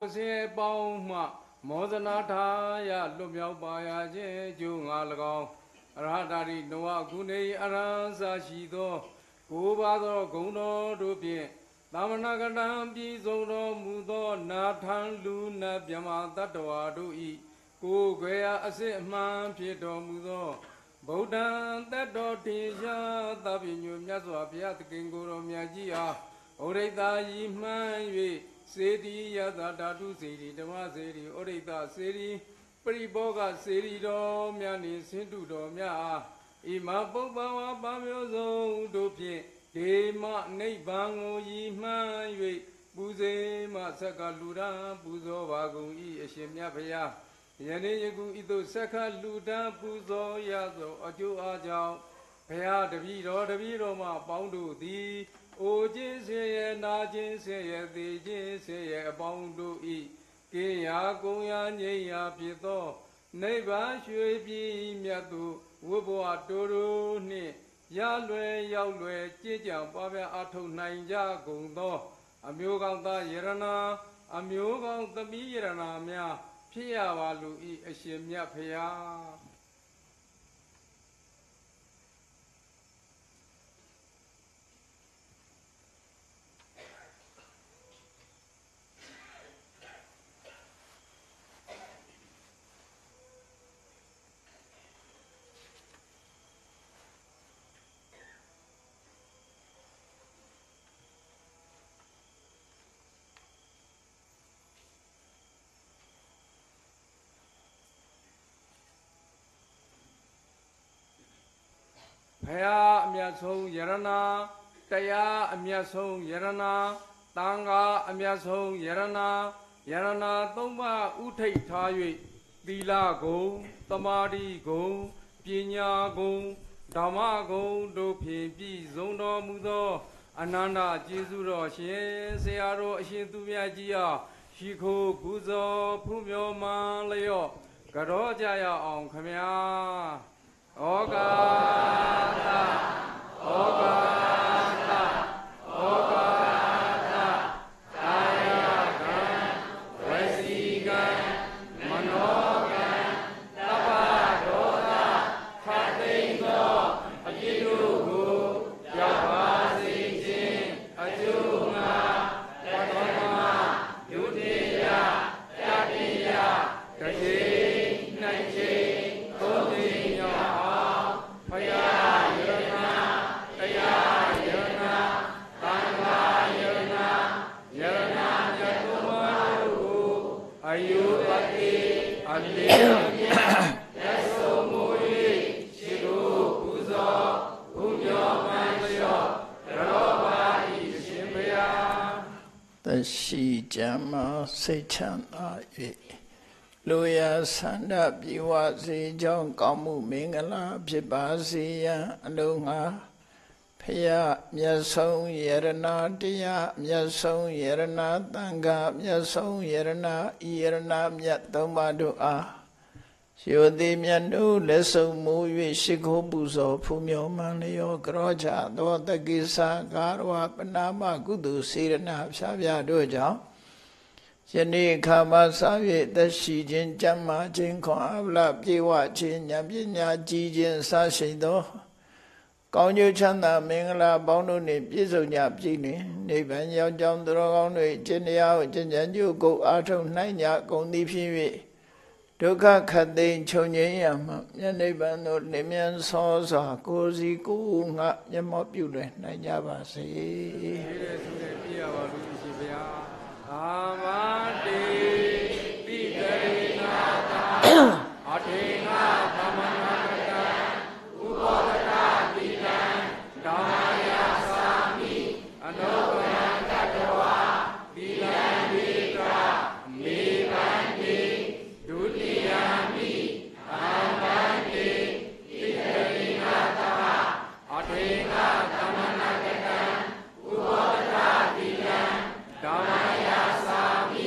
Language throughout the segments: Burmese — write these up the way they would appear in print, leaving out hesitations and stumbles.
Se bao ma Mozana Taya Lumia Baya Jung Alagao Radari Noa Gune Aranza Shido Gubado Gono Rupi Damanagadan Bizono Mudo Natan Luna Biama Tatoa Dui Gugea Aseman Pieto Mudo Bodan Tato Tisha Tabinu Yazwa Piat Kinguro Miajia Oreda Yiman Seri Yada Dadu Seri Dama Seri Oreda Seri Priboga Seri Domiani Sindu Domia Ima Boba Bamiozo Dopi Dema Nebango Yima Buze Masaka Luda Buzo Wagu I Shemia Paya Yanegu Ito Saka Luda Buzo Yazo Aju Ajao Paya the Viro Ma Boundu Di O Jin Na Jin the Jin say about do eat. Kaya Goya Nya Pito, Neighbor should be Miatu, Wubo Atoro Ne, Yalwe Yalwe, Jijam, Baba Ato Nanja Gondo, Amuganda Yerana, Amugang the Mirana Mia, Pia Valu E. Ashimia Pia. Paya Amyasong Yerana, Taya Amyasong Yerana, Tanga Amyasong Yerana, Yerana Tomba Utai Tayi, Vila Go, Tamari Go, Pinya Go, Dama Go, Dopi, Zondo Mudo, Ananda, Jizuro, Shen, Searo, Shintumia, Shiko, Buzo, Pumio Maleo, Garojaya on Kamia. Ogata, Tayagan, Resigan, Manogan, Tabadoda, Fatingo, Ajidugu, Yabazijin, Ajunga, Yadoma, Yudiya, Yadiya, Kaji, Naji, Kodinya. Ayubati, Aliyah, Yasomui, Shiru, Uzo, Umyo, Manyo, Roba, Ishimaya. The Shi Jama Sechana Luya Sanda Biwazi John Kamu Mingala Pibazia Lunga Pia Myasong Yerana Dia Myasong Yerana Tanga Myasong Yerana Yerana Myatomadua Shodi Myanu Leso Muvi Shiko Buzo Pumyo Manio Groja Dota Gisa Garwa Panama Gudu Sirana Shavya Doja Jenny Kama Savi the Shijin Jama Jinkon Avla Piwa Chin Yabinya Jijin Sashido Konyu Chanda Mingala Bono Ni Piso Yapjini, Niban Yao Jom Drogon, Genia, Jenju Go Atom Nanya, Gondi Pivi, Duka Kadin Chonyam, Yanibano, Nemian Sosa, Gozi Gunga, Yamopule, Nayabasi. Amati, Pitarina, Atina, Tamanaka, Ubodaka, Damaya Sami, Anogan Tatawa, Vilandika, Mivandi, Dutiyami, Amandi, Pitarina, Atina, Tamanaka, Ubodaka, Damaya Sami.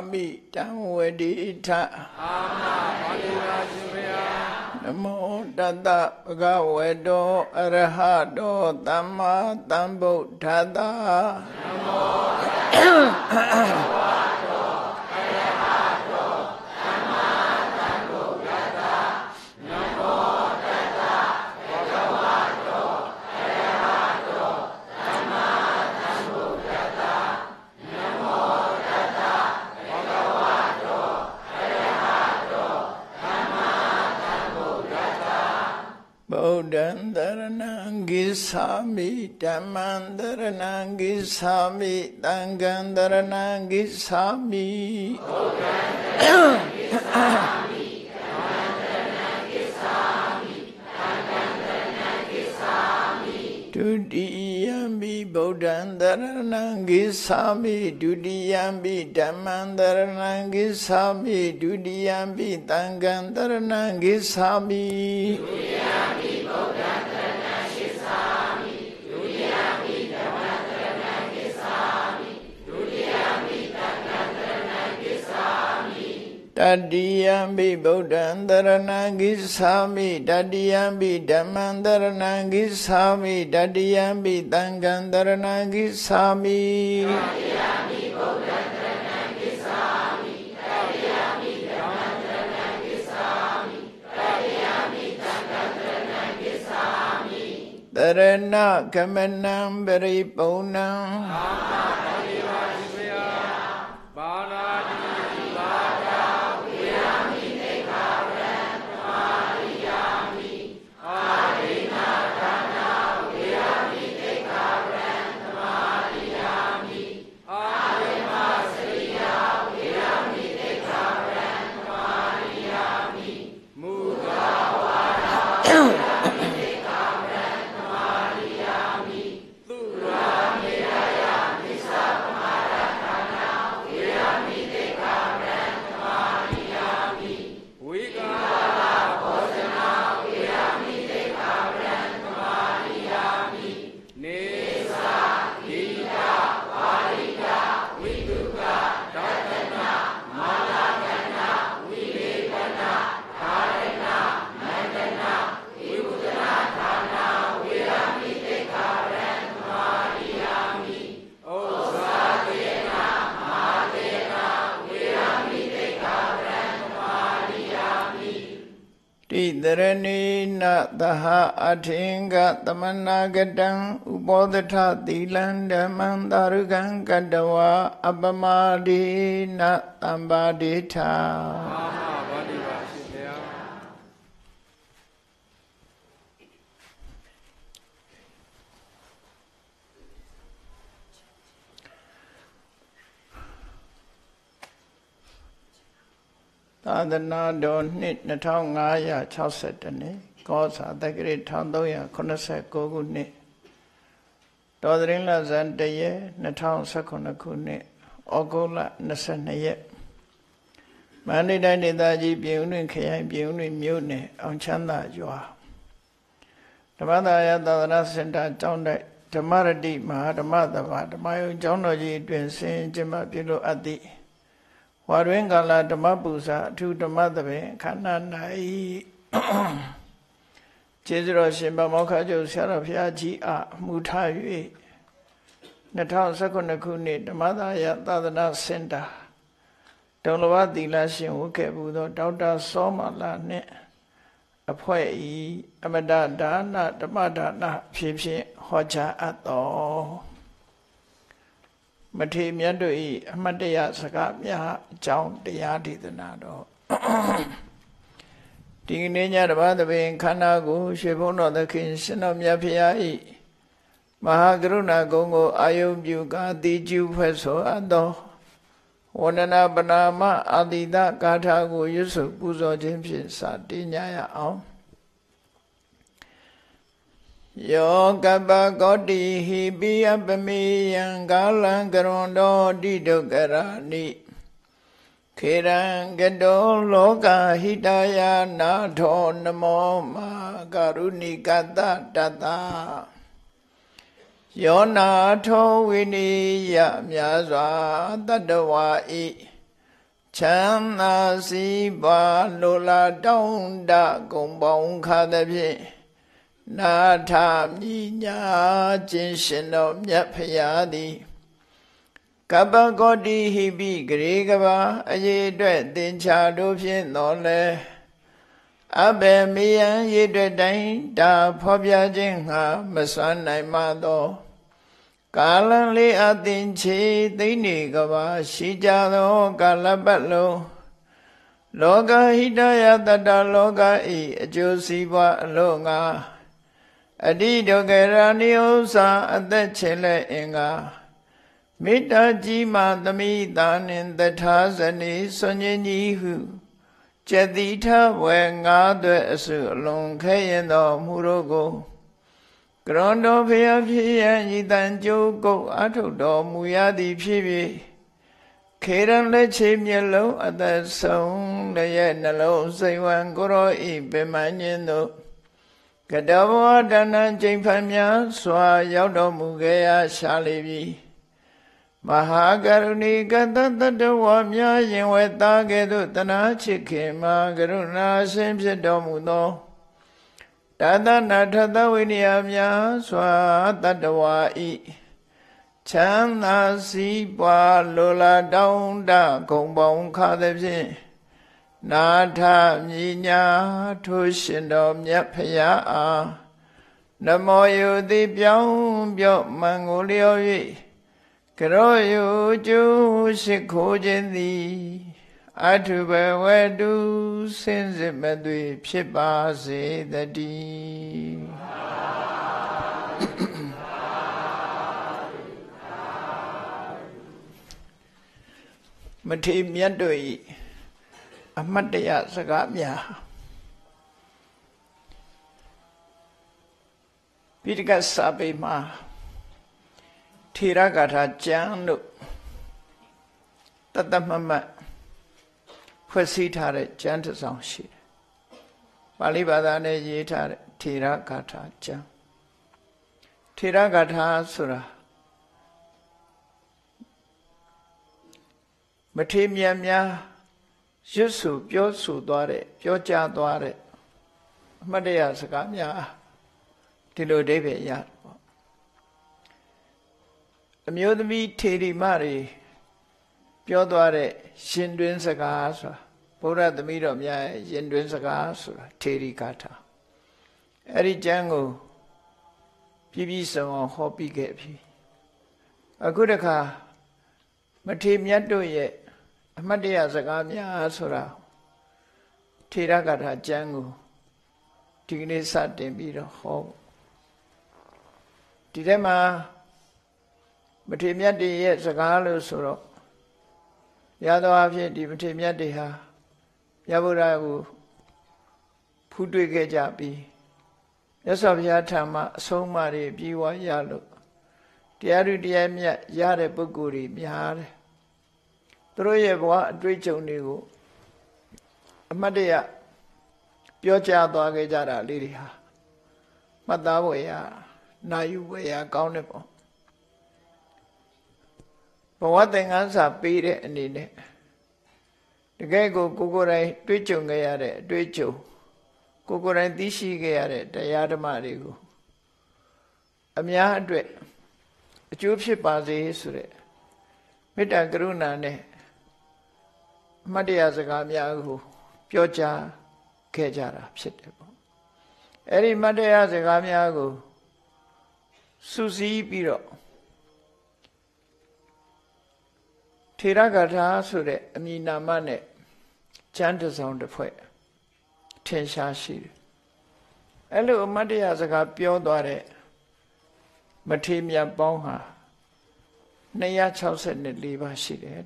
มิတံဝတိထအာမပါဠိပါရှင်ဘုရားနမောတတ္တဗုဒ္ဓဝေတောအရဟတောသမ္မာသမ္ဗုဒ္ဓတ္တနမောတတ္တဘဂဝတောအရဟတောသမ္မာသမ္ဗုဒ္ဓတ္တနမောတတ္တဘဂဝတောအရဟတောသမ္မာသမ္ဗုဒ္ဓတ္တနမောတတ္တဘဂဝတောအရဟတောသမ္မာသမ္ဗုဒ္ဓတ္တဗုဒ္ဓံတရဏံဂိသာမိဓမ္မံတရဏံဂိသာမိသံဃံတရဏံဂိသာမိဗုဒ္ဓံတရဏံဂိသာမိဓမ္မံတရဏံဂိသာမိသံဃံတရဏံဂိသာမိဒုတိယံပိဗုဒ္ဓံတရဏံဂိသာမိဒုတိယံပိဓမ္မံတရဏံဂိသာမိဒုတိယံပိသံဃံတရဏံဂိသာမိဒုတိယံပိဗုဒ္ဓံတရဏံဂိသာမိဒုတိယံပိဓမ္မံတရဏံဂိသာမိဒုတိယံပိသံဃံတရဏံဂိသာမိတတိယံပိဗုဒ္ဓံတရဏံဂိသာမိတတိယံပိဓမ္မံတရဏံဂိသာမိတတိယံပိသံဃံတရဏံဂိသာမိတတိယံပိဗုဒ္ဓံတရဏံဂိသာမိတတိယံပိဓမ္မံတရဏံဂိသာမိတတိယံပိသံဃံတရဏံဂိသာမိတရဏကမနံပရိပုံဏံအာမပါဠိပါရှင်ဘုရားပါဏာတိပါဒာဝေယမိနေခာရံသမာရိယာမိအာဒိနာဒါနာဝေယမိနေခာရံသမာရိယာမိအာဒိမစရိယဝေယမိနေခာရံသမာရိယာမိမုဒ္ဒဝါဒဝေယမိနေခာရံသမာရိယာမိသူရာမေရယမိစ္ဆာပမာဒဌာနာဝေယမိနေခာရံသမာရိယာမိဝိကာလဘောဇနာဝေယမိနေခာရံသမာရိယာမိနေသာဂိတပါရိတဝိတုကဒသနာမာလာကနာဝိလေကနာဓာရဏမန္တနာဝိဝုဒနာဌာနာဝေယမိနေခာရံသမာရိယာမိဩဇာတေနမဟာတေနဝေယမိနေခာရံသမာရိယာမိတိတရဏိနသဟအထင်္ဂသမနာကတံဥပောဒထသီလံဓမ္မံသာရုကံကတဝါအပမဒေနသံပါဒေထအာမပါဠိပါရှင်ဘုရားသာသနာတော်နှစ်2562နှစ်ကောဇာတက္ကရာ1389ခုနှစ်တော်သရင်လဇန်တရက်2019ခုနှစ်ဩဂုတ်လ22ရက်မန္တလေးတိုင်းဒေသကြီးပြည်ဦးလွင်ခရိုင်ပြည်ဦးလွင်မြို့နယ်အောင်ချမ်းသာရွာဓမ္မသာယသာသနာစင်တာကျောင်းတိုက်ဓမ္မရတိမဟာဓမ္မသဘာဓမ္မယုံကျောင်းတော်ကြီးအတွင်ဆင်ကျင်းပပြုလုပ်အပ်သည့်ဝါတွင်ကာလဓမ္မပူဇာအထူးဓမ္မသဘင်ခန္ဓာ၌ကျေးဇူးတော်ရှင်ဗမောက္ခကျုပ်ဆရာတော်ဘုရားကြီးအားအမှုထား၍2019ခုနှစ်ဓမ္မသာယသာသနာစင်တာဒုံလဘသီလရှင်ဝတ်ခဲ့မှုသောဒေါက်တာစောမလာနှင့်အဖွဲ့ဤအမတဒါနဓမ္မဒါနဖြစ်ဖြင့်ဟောကြားအပ်တော်မထေရမြတ်တို့၏အမတ်တရစကားများအကြောင်းတရားဒေသနာတော်ဒီကနေ့ညတပါးသဘင်ခန္ဓာကိုရွှေဘုန်းတော်သခင်ရှင်တော်မြတ်ဖရာ၏မဟာကရုဏာဂုဏ်ကိုအာယုပြုကာတိကျူဖွဲ့ဆိုအပ်သောဝန္ဒနာပနာမအာတိတဂါထာကိုရွတ်ဆိုပူဇော်ခြင်းဖြင့်စတင်ကြရအောင်ယောကပ္ပကောတိဟိပိယပမေယံကာလံကရွန်တောတိဒုက္ခရာနိခေရံကတောလောကဟိတယနာထောနမောမာကရုဏိကတတတယောနာထောဝိနိယမြာစွာတတ္တဝါဤချမ်းသာစီးပွားလိုလားတောင်းတဂုံပေါင်းခါသဖြင့်နာထမြညာခြင်းရှင်တော်မြတ်ဖရာသည်ကပ္ပကောတိဟိပိဂရေကဘာအရေးအတွက်သင်္ချာတို့ဖြင့်တော်လဲအဘေမေယံရေအတွက်တိုင်းဒါဖော်ပြခြင်းငါမစွမ်းနိုင်မှသောကာလံလေးအသင်ချေသိနေကဘာရှိကြသောကာလပတ်လုံးလောကဟိတယတတလောကဤအကျိုးစီးပွားအလို့ငါအတိဒုက္ခရာနိဥ္စာအသက်ချေလက်အင်္ဂါမေတ္တာကြီးမှသမိတာနှင့်တထာဇနီစွန်ကြီးကြီးဟုကျက်တိထဝေငါးသွဲအစုအလုံးခဲရင်တော်မူတို့ကိုကရွန်တော်ဖျားဖြစ်ရန်ဤတန်ကြိုးကုတ်အထုတ်တော်မူရသည်ဖြစ်၍ခေရန်လက်ချေမျက်လုံးအသက်ဆုံးလည်းရဲ့နှလုံးစိတ်ဝံကိုရောဤပင်မညင်းတို့ကတဘောတဏ္ဏကျိန်ဖန်များစွာရောက်တော်မူခဲ့ရရှာလိပြီမဟာကရုဏီကတတတဝများရင်ဝဲသားကဲ့သို့တနာချစ်ခင်မှာကရုဏာရှင်ဖြစ်တော်မူသောတသနာထသဝိနည်းများစွာတတဝဤချမ်းသာစီးပွားလိုလားတောင်းတဂုံပေါင်းခါသဖြင့်နာထမြညာထိုရှင်တော်မြတ်ဖရာအားနမောယုတိပြောင်းပြော့မံကိုလျော်၍ကရောယုကျူရှိခိုးခြင်းသည်အထုဘဝတုစင်စစ်မသွေဖြစ်ပါစေတည်းမထေရမြတ်တို့၏အမတ်တရစကားများပိဋကစာပေမှာထေရဂါထာကျမ်းလို့တတမမတ်ဖွဲ့စည်းထားတဲ့ကျမ်းတစ်စောင်ရှိတယ်ပါဠိဘာသာနဲ့ရေးထားတဲ့ထေရဂါထာကျမ်းထေရဂါထာဆိုတာမထေရမြတ်များရွတ်ဆိုပြောဆိုသွားတဲ့ပြောကြားသွားတဲ့အမှတ်တရစကားများဒီလိုအဓိပ္ပာယ်ရတယ်ပေါ့အမျိုးသမီးထေရီမတွေပြောသွားတဲ့ရှင်တွင်စကားဆိုတာဘုရားသမီးတော်များရဲ့ရှင်တွင်စကားဆိုတာထေရီဂါထာအဲ့ဒီကျမ်းကိုပြည့်ပြည့်စုံအောင်ဟောပြီးခဲ့ပြီအခုတခါမထေရမြတ်တို့ရဲ့အမတ်တရစကားများဆိုတာထေရဂါထာကျမ်းကိုဒီကနေ့စတင်ပြီးတော့ဟောဒီထဲမှာမထေရမြတ်တွေရဲ့စကားလို့ဆိုတော့ရသောအဖြစ်ဒီမထေရမြတ်တွေဟာမြတ်ဗုဒ္ဓကိုဖူးတွေ့ခဲ့ကြပြီးမြတ်စွာဘုရားထံမှာအဆုံးအမတွေပြီးဝရလို့တရားဓုတရားမြတ်ရတဲ့ပုဂ္ဂိုလ်တွေများတယ်သူတို့ရဲ့ဘဝအတွေ့အကြုံတွေကိုအမတ်တရပြောကြားသွားခဲ့ကြတာလေးတွေဟာမှတ်သားဖို့ရနာယူဖို့ရကောင်းတယ်ပေါ့ဘဝသင်္ကန်းစာပေးတဲ့အနေနဲ့တကယ်ကိုယ်တိုင်တွေ့ကြုံခဲ့ရတဲ့အတွေ့အကြုံကိုယ်တိုင်သိရှိခဲ့ရတဲ့တရားဓမ္မတွေကိုအများအတွက်အကျိုးဖြစ်ပါစေဆိုတဲ့မေတ္တာကရုဏာနဲ့အမတ်တရစကားများကိုပြောကြားခဲ့ကြတာဖြစ်တယ်ပေါ့အဲ့ဒီအမတ်တရစကားများကိုစုစည်းပြီးတော့ထေရဂါထာဆိုတဲ့အမည်နာမနဲ့ကျမ်းတစ်စောင်တစ်ဖွဲ့ထင်ရှားရှိတယ်အဲ့လိုအမတ်တရစကားပြောသွားတဲ့မထေရမြတ်ပေါင်းဟာ264ပါးရှိတယ်အဲ့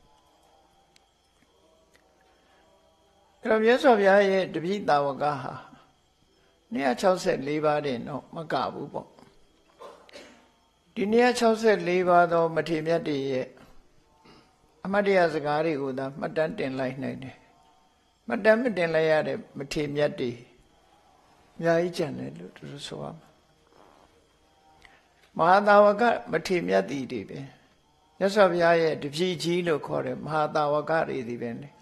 တော့မြတ်စွာဘုရားရဲ့တပည့်တာဝကဟာ264ပါးတင်တော့မကဘူးပေါ့ဒီ264ပါးသောမထေရမြတ်တွေရဲ့အမတ်တရစကားတွေကိုသာမှတ်တမ်းတင်လိုက်နိုင်တယ်မှတ်တမ်းမတင်လိုက်ရတဲ့မထေရမြတ်တွေအများကြီးကျန်တယ်လို့သူဆိုရမှာမဟာသာဝကမထေရမြတ်တွေပဲမြတ်စွာဘုရားရဲ့တပည့်ကြီးလို့ခေါ်တဲ့မဟာတာဝကတွေဒီပဲလေ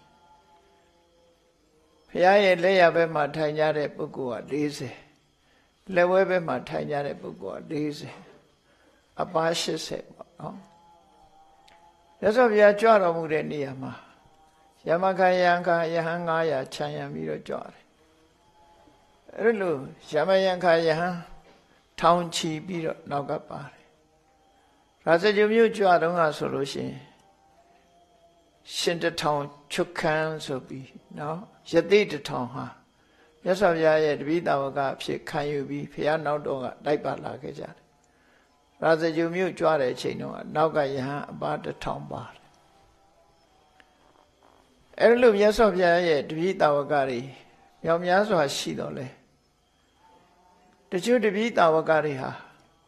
ဘုရားရဲ့လက်ရဘက်မှာထိုင်ကြတဲ့ပုဂ္ဂိုလ်က40လက်ဝဲဘက်မှာထိုင်ကြတဲ့ပုဂ္ဂိုလ်က40အပါ80ပေါ့နော်မြတ်စွာဘုရားကြွတော်မူတဲ့နေရာမှာယမခယံခယဟန်900ခြံရံပြီးတော့ကြွတယ်အဲ့လိုယမယံခယဟန်ထောင်ချီပြီးတော့နောက်ကပါတယ်ရာဇဂုမြို့ကြွတော့ကဆိုလို့ရှိရင်ရှင်တထောင်ချုပ်ခန်းဆိုပြီးနော်ယသိတထောင်ဟာမြတ်စွာဘုရားရဲ့တပိတာဝကအဖြစ်ခံယူပြီးဘုရားနောက်တော်ကလိုက်ပါလာခဲ့ကြတယ်ရာဇဂုမြို့ကြွတဲ့အချိန်တုန်းကနောက်ကယဟန်အပါ1000ပါတယ်အဲ့လိုမြတ်စွာဘုရားရဲ့တပိတာဝကတွေမြောက်များစွာရှိတော့လေတချို့တပိတာဝကတွေဟာ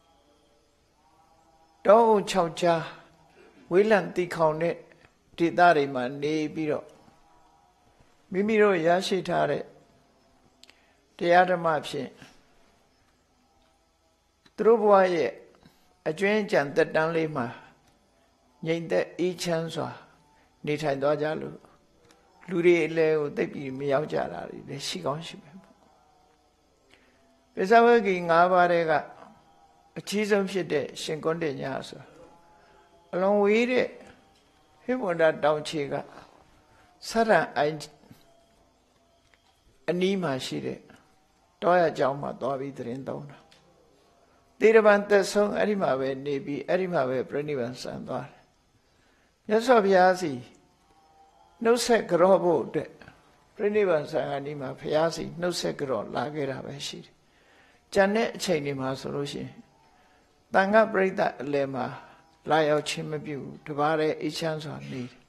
တောအုပ်6ကြားဝိလံတီခေါင်တဲ့ဒေသတွေမှာနေပြီးတော့မိမိတို့ရရှိထားတဲ့တရားဓမ္မဖြင့်သူတို့ဘဝရဲ့အကျွမ်းကြံသက်တမ်းလေးမှာငြိမ်သက်အေးချမ်းစွာနေထိုင်သွားကြလို့လူတွေအလဲကိုသိပ်ပြီးမရောက်ကြတာတွေလည်းရှိကောင်းရှိမယ်ပေါ့ပိဿဝဂီ5ပါးတွေကအကြီးဆုံးဖြစ်တဲ့ရှင်ကွန်းတင်ညာဆိုအလွန်ဝေးတဲ့ဟိမဝန္တာတောင်ခြေကဆရံအိုင်အနီးမှာရှိတဲ့တောရကျောင်းမှာသွားပြီးသတင်းသုံးတာသေရဗန်သက်ဆုံးအဲ့ဒီမှာပဲနေပြီးအဲ့ဒီမှာပဲပြိဋိဘံဆံသွားတယ်မြတ်စွာဘုရားစီနှုတ်ဆက်ကြောဖို့အတွက်ပြိဋိဘံဆံအနီးမှာဘုရားစီနှုတ်ဆက်ကြောလာခဲ့တာပဲရှိတယ်ကျန်တဲ့အချိန်တွေမှာဆိုလို့ရှိရင်တန်ခါပရိသတ်အလယ်မှာလာရောက်ခြင်းမပြုတပါးတဲ့အေးချမ်းစွာနေတယ်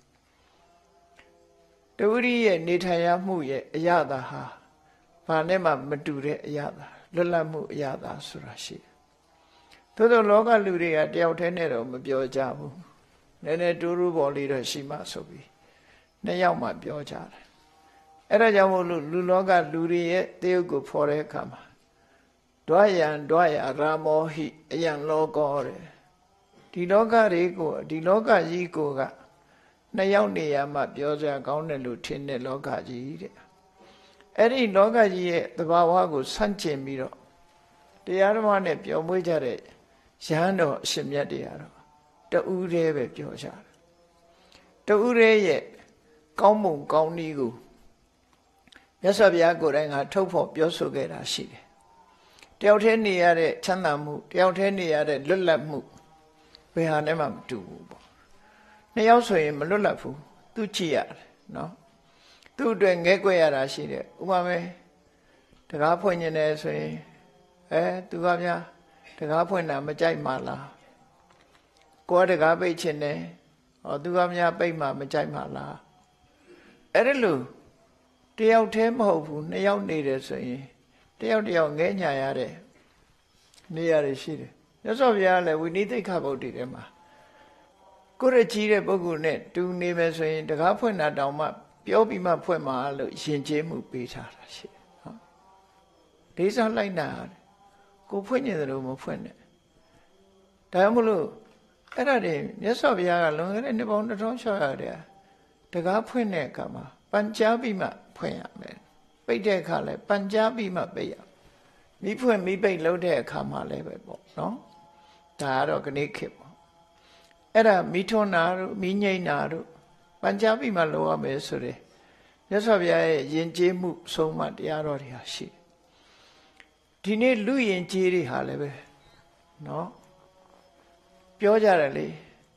တဝိရိရဲ့နေထိုင်ရမှုရဲ့အရသာဟာဘာနဲ့မှမတူတဲ့အရသာလွတ်လပ်မှုအရသာဆိုတာရှိတယ်သို့သောလောကလူတွေကတယောက်တည်းနဲ့တော့မပြောကြဘူးနည်းနည်းတူတူပေါ်လေးတော့ရှိမှဆိုပြီးနှစ်ယောက်မှပြောကြတယ်အဲ့ဒါကြောင့်မို့လို့လူလောကလူတွေရဲ့တယုတ်ကိုဖော်တဲ့အခါမှာဒွါယံဒွါယရာမောဟိအယံလောကောတဲ့ဒီလောကတွေကိုဒီလောကကြီးကိုကနှစ်ယောက်နေရာမှပြောကြကောင်းတယ်လို့ထင်တဲ့လောကကြီးတဲ့အဲ့ဒီလောကကြီးရဲ့သဘာဝကိုဆန့်ကျင်ပြီးတော့တရားဓမ္မနဲ့ပျော်မွေ့ကြတဲ့ရဟန်းတော်အရှင်မြတ်တွေကတော့တူးရဲပဲပြောကြတယ်တူးရဲရဲ့ကောင်းမွန်ကောင်းနည်းကိုမြတ်စွာဘုရားကိုယ်တိုင်ကထုတ်ဖော်ပြောဆိုခဲ့တာရှိတယ်တယောက်တည်းနေရတဲ့ချမ်းသာမှုတယောက်တည်းနေရတဲ့လွတ်လပ်မှုဘယ်ဟာနဲ့မှမတူဘူးပေါ့နှစ်ယောက်ဆိုရင်မလွတ်လပ်ဘူးသူကြည့်ရတယ်နော်သူ့အတွက်ငဲကွက်ရတာရှိတယ်ဥပမာတကားဖွင့်နေတယ်ဆိုရင်သူကဗျာတကားဖွင့်တာမကြိုက်မှလားကိုယ်တကားပိတ်ချင်တယ်သူကဗျာပိတ်မှမကြိုက်မှလားအဲ့ဒါလို့တယောက်တည်းမဟုတ်ဘူးနှစ်ယောက်နေတယ်ဆိုရင်တယောက်တယောက်ငဲညာရတဲ့နေရာတွေရှိတယ်မြတ်စွာဘုရားလည်းဝိနည်းသိက္ခာပုဒ်တွေထဲမှာကိုရကြီးတဲ့ပုဂ္ဂိုလ်နဲ့တူနေမယ်ဆိုရင်တကားဖွင့်တာတောင်မှပြောပြီးမှဖွင့်မှာလို့ယဉ်ကျေးမှုပေးထားတာရှိတယ်ဟုတ်ဒေသလိုက်နာကိုဖွင့်နေတယ်လို့မဖွင့်နဲ့ဒါမှမဟုတ်အဲ့ဒါတွေမြတ်စွာဘုရားကလွန်ခဲ့တဲ့နှစ်ပေါင်း2600တဲ့တကားဖွင့်တဲ့အခါမှာပัญจပြီးမှဖွင့်ရမယ်ပိတ်တဲ့အခါလဲပัญจပြီးမှပိတ်ရမိဖွင့်မိပိတ်လုပ်တဲ့အခါမှာလည်းပဲပေါ့နော်ဒါကတော့ခဏခေတ်ပေါ့အဲ့ဒါမိထွန်းတာတို့မိငိမ့်တာတို့ပัญจပြီးမှလုပ်ရမယ်ဆိုတဲ့မြတ်စွာဘုရားရဲ့ယဉ်ကျေးမှုဆုံးမတရားတော်တွေဟာရှိတယ်ဒီနေ့လူယဉ်ကျေးတွေဟာလည်းပဲနော်ပြောကြတယ်လေ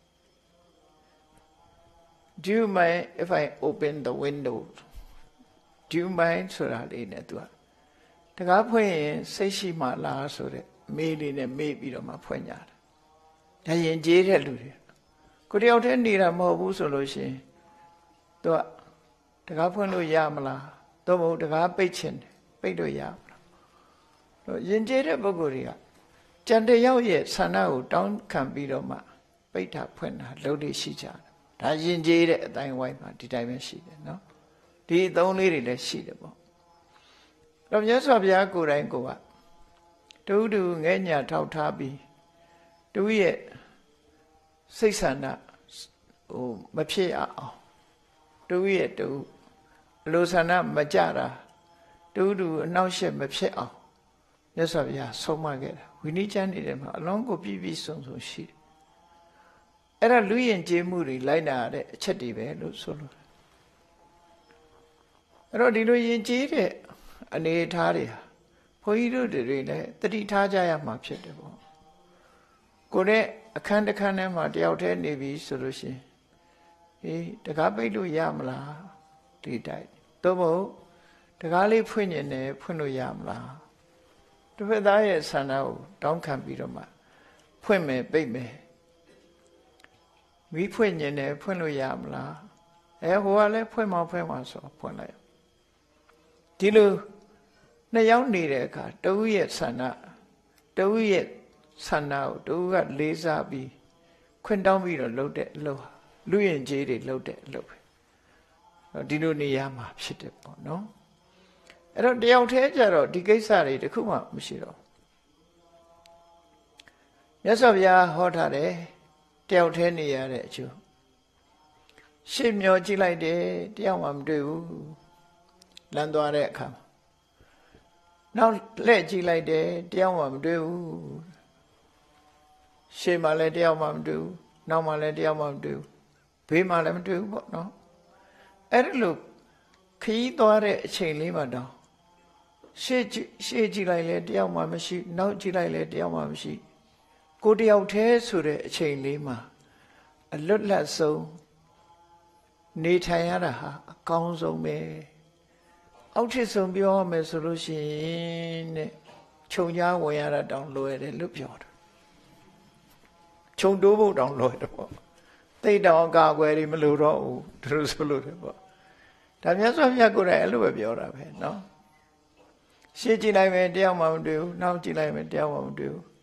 Do you mind if I open the window Do you mind ဆိုတာလေးနဲ့သူကတကားဖွင့်ရင်စိတ်ရှိမှလားဆိုတဲ့မေးလေးနဲ့မေးပြီးတော့မှဖွင့်ကြတယ်ဒါယဉ်ကျေးတဲ့လူတွေကိုတယောက်တည်းနေတာမဟုတ်ဘူးဆိုလို့ရှိရင်သူကတကားဖွင့်လို့ရမလားသို့မဟုတ်တကားပိတ်ချင်တယ်ပိတ်လို့ရမလားယဉ်ကျေးတဲ့ပုဂ္ဂိုလ်တွေကကြံတယောက်ရဲ့ဆန္ဒကိုတောင်းခံပြီးတော့မှပိတ်တာဖွင့်တာလုပ်လို့ရှိကြတယ်ဒါယဉ်ကျေးတဲ့အတိုင်းဝိုင်းမှာဒီတိုင်းပဲရှိတယ်နော်ဒီအသုံးလေးတွေလည်းရှိတယ်ပေါ့တော့မြတ်စွာဘုရားကိုယ်တိုင်ကိုကတူတူငဲ့ညာထောက်ထားပြီးတူရဲ့စိတ်ဆန္ဒမဖြစ်အောင်တူရဲ့တူအလိုဆန္ဒမကြတာတူအနှောက်အယှက်မဖြစ်အောင်မြတ်စွာဘုရားဆုံးမခဲ့တာဝိနည်းကျမ်းနေတဲ့မှာအလုံးကိုပြည့်ပြည့်စုံစုံရှိတယ်အဲ့ဒါလူယဉ်ကျေးမှုတွေလိုက်နာရတဲ့အချက်တွေပဲလို့ဆိုလို့အဲ့တော့ဒီလိုယဉ်ကျေးတဲ့အနေအထားတွေဟာဘုန်းကြီးတို့တွေလည်းတတိထားကြရမှာဖြစ်တယ်ပေါ့ကိုယ်နဲ့အခန်းတစ်ခန်းထဲမှာတယောက်တည်းနေပြီဆိုလို့ရှိရင်တကားပိတ်လို့ရမလားဒီတိုက်သို့မဟုတ်တကားလေးဖွင့်နေတယ်ဖွင့်လို့ရမလားတစ်ဖက်သားရဲ့ဆန္ဒကိုတောင်းခံပြီးတော့မှဖွင့်မယ်ပိတ်မယ်မိဖွင့်နေတယ်ဖွင့်လို့ရမလားဟိုကလည်းဖွင့်မှဆိုဖွင့်လိုက်ဒီလိုနှစ်ယောက်နေတဲ့အခါတဦးရဲ့ဆန္ဒတဦးရဲ့ဆန္ဒကိုတဦးကလေးစားပြီးခွင့်တောင်းပြီးတော့လုပ်တဲ့အလုပ်လူယဉ်ကျေးတွေလုပ်တဲ့အလုပ်ပဲဒီလိုနေရမှာဖြစ်တယ်ပေါ့နော်အဲ့တော့တယောက်တည်းကြတော့ဒီကိစ္စတွေတခုမှမရှိတော့မြတ်စွာဘုရားဟောထားတယ်တယောက်တည်းနေရတဲ့အကျိုးရှေ့မျောကြည့်လိုက်တယ်တယောက်မှမတွေ့ဘူးလမ်းသွားတဲ့အခါနောက်လှည့်ကြည့်လိုက်တယ်တယောက်မှမတွေ့ဘူးရှေ့မှာလည်းတယောက်မှမတွေ့ဘူးနောက်မှာလည်းတယောက်မှမတွေ့ဘူးဘေးမှာလည်းမတွေ့ဘူးပေါ့နော်အဲ့ဒါလို့ခရီးသွားတဲ့အချိန်လေးမှာတော့ရှေ့ကြည့်လိုက်လဲတယောက်မှမရှိနောက်ကြည့်လိုက်လဲတယောက်မှမရှိကိုတယောက်တည်းဆိုတဲ့အချိန်လေးမှာအလွတ်လပ်ဆုံးနေထိုင်ရတာဟာအကောင်းဆုံးပဲအောက်ထစ်ဆုံးပြောရမယ်ဆိုလို့ရှိရင်တဲ့ခြုံကြားဝင်ရတာတောင်လွယ်တယ်လို့ပြောတယ်ခြုံတိုးဖို့တောင်လွယ်တယ်ပေါ့သိတောင်အကာအကွယ်တွေမလိုတော့ဘူးသူတို့ဆိုလို့တယ်ပေါ့ဒါမြတ်စွာဘုရားကိုယ်တိုင်အဲ့လိုပဲပြောတာပဲเนาะရှေ့ကြည့်လိုက်မယ်တယောက်မှမတွေ့ဘူးနောက်ကြည့်လိုက်မယ်တယောက်မှမတွေ့ဘူး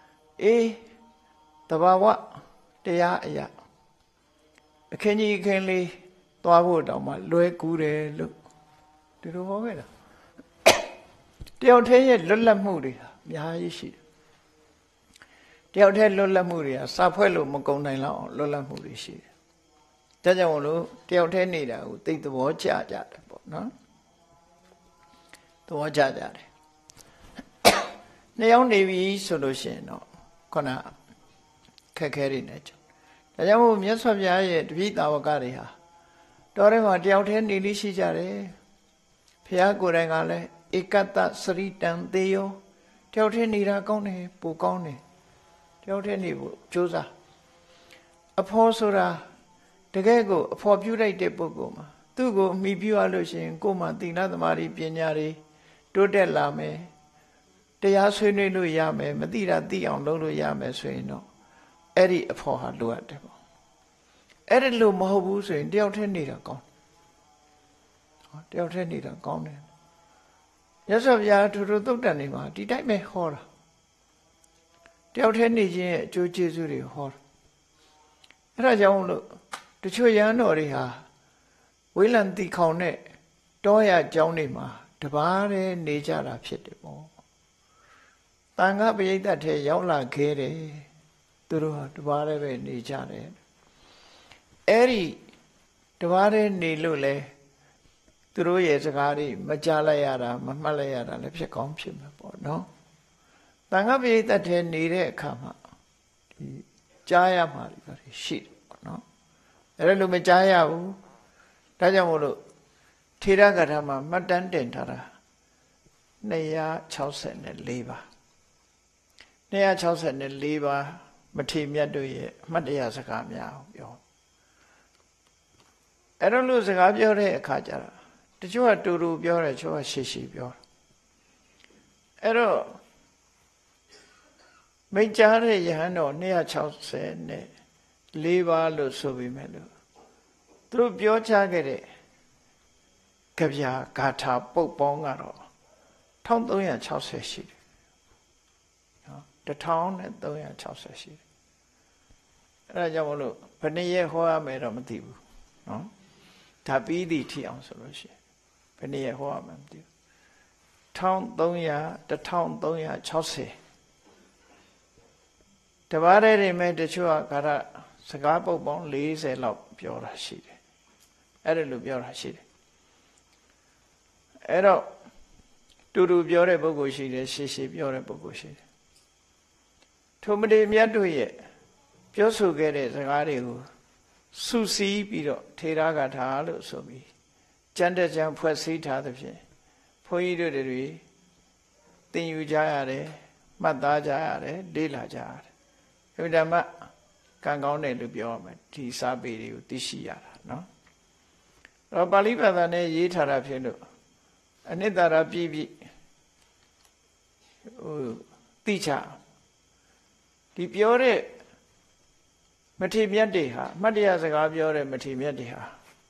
တဘာဝတရားအရာအခင်းကြီးအခင်းလေးသွားဖို့တောင်မှလွယ်ကူတယ်လို့ဒီလိုဟောခဲ့တာတယောက်တည်းရဲ့လွတ်လပ်မှုတွေအများကြီးရှိတယ်တယောက်တည်းလွတ်လပ်မှုတွေကစာဖွဲ့လို့မကုန်နိုင်လောက်အောင်လွတ်လပ်မှုတွေရှိတယ်ဒါကြောင့်မို့လို့တယောက်တည်းနေတာကိုသိသဘောကျကြတယ်ပေါ့နော်သဘောကျကြတယ်နှစ်ယောက်နေပြီဆိုလို့ရှိရင်တော့ခုနခက်ခဲတွေနဲ့ကြောင့်ဒါကြောင့်မို့မြတ်စွာဘုရားရဲ့တပည့်သားဝကတွေဟာတော်ထဲမှာတယောက်တည်းနေလိရှိကြတယ်ဘုရားကိုယ်တိုင်ကလည်းဧကတ္တစရိတံသေယောတယောက်တည်းနေတာကောင်းတယ်ပိုကောင်းတယ်တယောက်တည်းနေဖို့ကြိုးစားအဖော်ဆိုတာတကယ်ကိုအဖော်ပြုလိုက်တဲ့ပုဂ္ဂိုလ်မှာသူ့ကိုအမိပြုရလို့ရှိရင်ကိုယ်မှာသီလသမာဓိပညာတွေတိုးတက်လာမယ်တရားဆွေးနွေးလို့ရမယ်မသိတာသိအောင်လုပ်လို့ရမယ်ဆိုရင်တော့အဲ့ဒီအဖော်ဟာလိုအပ်တယ်ပေါ့အဲ့ဒီလိုမဟုတ်ဘူးဆိုရင်တယောက်တည်းနေတာကောင်းတယောက်တည်းနေတာကောင်းတယ်မြတ်စွာဘုရားထိုသုတ်တန်နေမှာဒီတိုင်းပဲဟောတာတယောက်တည်းနေခြင်းရဲ့အကျိုးကျေးဇူးတွေဟောတာအဲ့ဒါကြောင့်လို့တချို့ရဟန်းတော်တွေဟာဝိလံတိခေါင်နဲ့တောရကျောင်းတွေမှာတပါးတည်းနေကြတာဖြစ်တယ်ပေါ့တန်ခါပရိသတ်ထဲရောက်လာခဲ့တယ်သူတို့ဟာတပါးတည်းပဲနေကြတယ်အဲ့ဒီတပါးတည်းနေလို့လဲသူတို့ရဲ့စကားတွေမကြားလိုက်ရတာမမှတ်လိုက်ရတာလည်းဖြစ်ကောင်းဖြစ်မှာပေါ့နော်တန်ခါပရိသတ်ထဲနေတဲ့အခါမှာဒီကြားရမှာတွေရှိတယ်ပေါ့နော်အဲ့လိုမကြားရဘူးဒါကြောင့်မို့လို့ထေရဂါထာမှာမှတ်တမ်းတင်ထားတာ264ပါ264ပါမထေမြတ်တို့ရဲ့အမှတ်တရစကားများပြောအဲ့လိုစကားပြောတဲ့အခါကျတော့တချို့ကတူတူပြောတယ်တချို့ကရှည်ရှည်ပြောအဲ့တော့မိတ်ကြားတဲ့ယဟန်တော်264ပါလို့ဆိုပြီးမဲ့လို့သူတို့ပြောချခဲ့တဲ့ကဗျာဂါထာပုတ်ပေါင်းကတော့1360ရှိတယ်နော်1360ရှိတယ်အဲ့ဒါကြောင့်မလို့ဘယ်နှစ်ရက်ဟောရမယ်တော့မသိဘူးနော်ဒါပြီးသည့်ထိအောင်ဆိုလို့ရှိရင်ဘယ်နှစ်ရက်ဟောရမယ်မသိဘူး1360တပါးတဲ့တွေမဲ့တချို့ကဂါထာစကားပုတ်ပေါင်း40လောက်ပြောတာရှိတယ်အဲ့ဒါလိုပြောတာရှိတယ်အဲ့တော့တူတူပြောတဲ့ပုဂ္ဂိုလ်ရှိတယ်ရှည်ရှည်ပြောတဲ့ပုဂ္ဂိုလ်ရှိတယ်ထိုမထေရမြတ်တို့ရဲ့ပြောဆိုခဲ့တဲ့စကားတွေကိုစုစည်းပြီးတော့ထေရဂါထာလို့ဆိုပြီးကျမ်းတက်ကျမ်းဖွဲ့စည်းထားသဖြင့်ဘုန်းကြီးတို့တွေသင်ယူကြရတယ်မှတ်သားကြရတယ်လေ့လာကြရတယ်အမှန်တမ်းကံကောင်းတယ်လို့ပြောရမယ်ဒီစာပေတွေကိုသိရှိရတာနော်အဲ့တော့ပါဠိဘာသာနဲ့ရေးထားတာဖြစ်လို့အနိတ္တရာပြည့်ပြည့်သိချဒီပြောတဲ့မထေမြတ်တွေဟာအမှတ်တရစကားပြောတဲ့မထေမြတ်တွေဟာ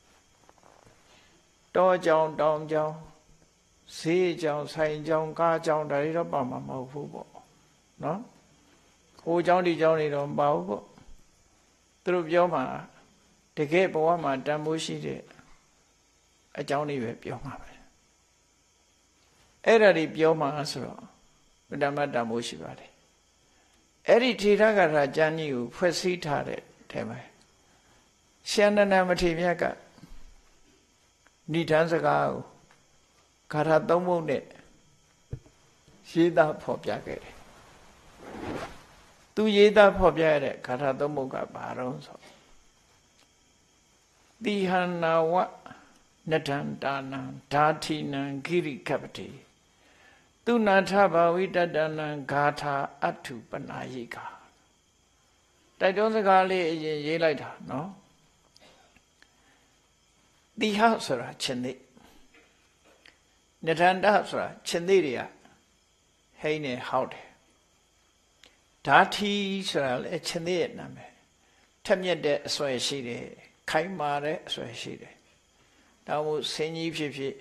တောကြောင်တောင်ကြောင်ဈေးကြောင်ဆိုင်ကြောင်ကားကြောင်ဒါတွေတော့ပါမှာမဟုတ်ဘူးပေါ့နော်ဟိုကြောင်ဒီကြောင်တွေတော့မပါဘူးပေါ့သူတို့ပြောမှာတကယ်ဘဝမှာတန်ဖိုးရှိတဲ့အကြောင်းတွေပဲပြောမှာပဲအဲ့ဒါတွေပြောမှာဆိုတော့ဗဒ္ဓမတန်ဖိုးရှိပါတယ်အဲ့ဒီထေရဂါထာကျမ်းကြီးကိုဖွဲ့စည်းထားတဲ့ထဲမှာရှင်နန္ဒမထေရမြတ်ကဏိဌာန်စကားကိုဂါထာသုံးပုဒ်နဲ့ရေးသားဖော်ပြခဲ့တယ်သူရေးသားဖော်ပြရတဲ့ဂါထာသုံးပုဒ်ကဘာတော့ဆိုတိဟနာဝနတန္တာနံဓာတိနံဂိရိကပ္ပတိသူနာထဘာဝိတတနံဂါထာအထုပနာယိကာတိုက်တွန်းစကားလေးအရင်ရေးလိုက်တာနော်တိဟဆိုတာရှင်သိနတန္တဆိုတာရှင်သိတွေကဟိန်းနေဟောက်တယ်ဓာတိဆိုတာလည်းရှင်သိရဲ့နာမည်ထက်မြက်တဲ့အစွဲရှိတယ်ခိုင်မာတဲ့အစွဲရှိတယ်ဒါမို့ဆင်းကြီးဖြစ်ဖြစ်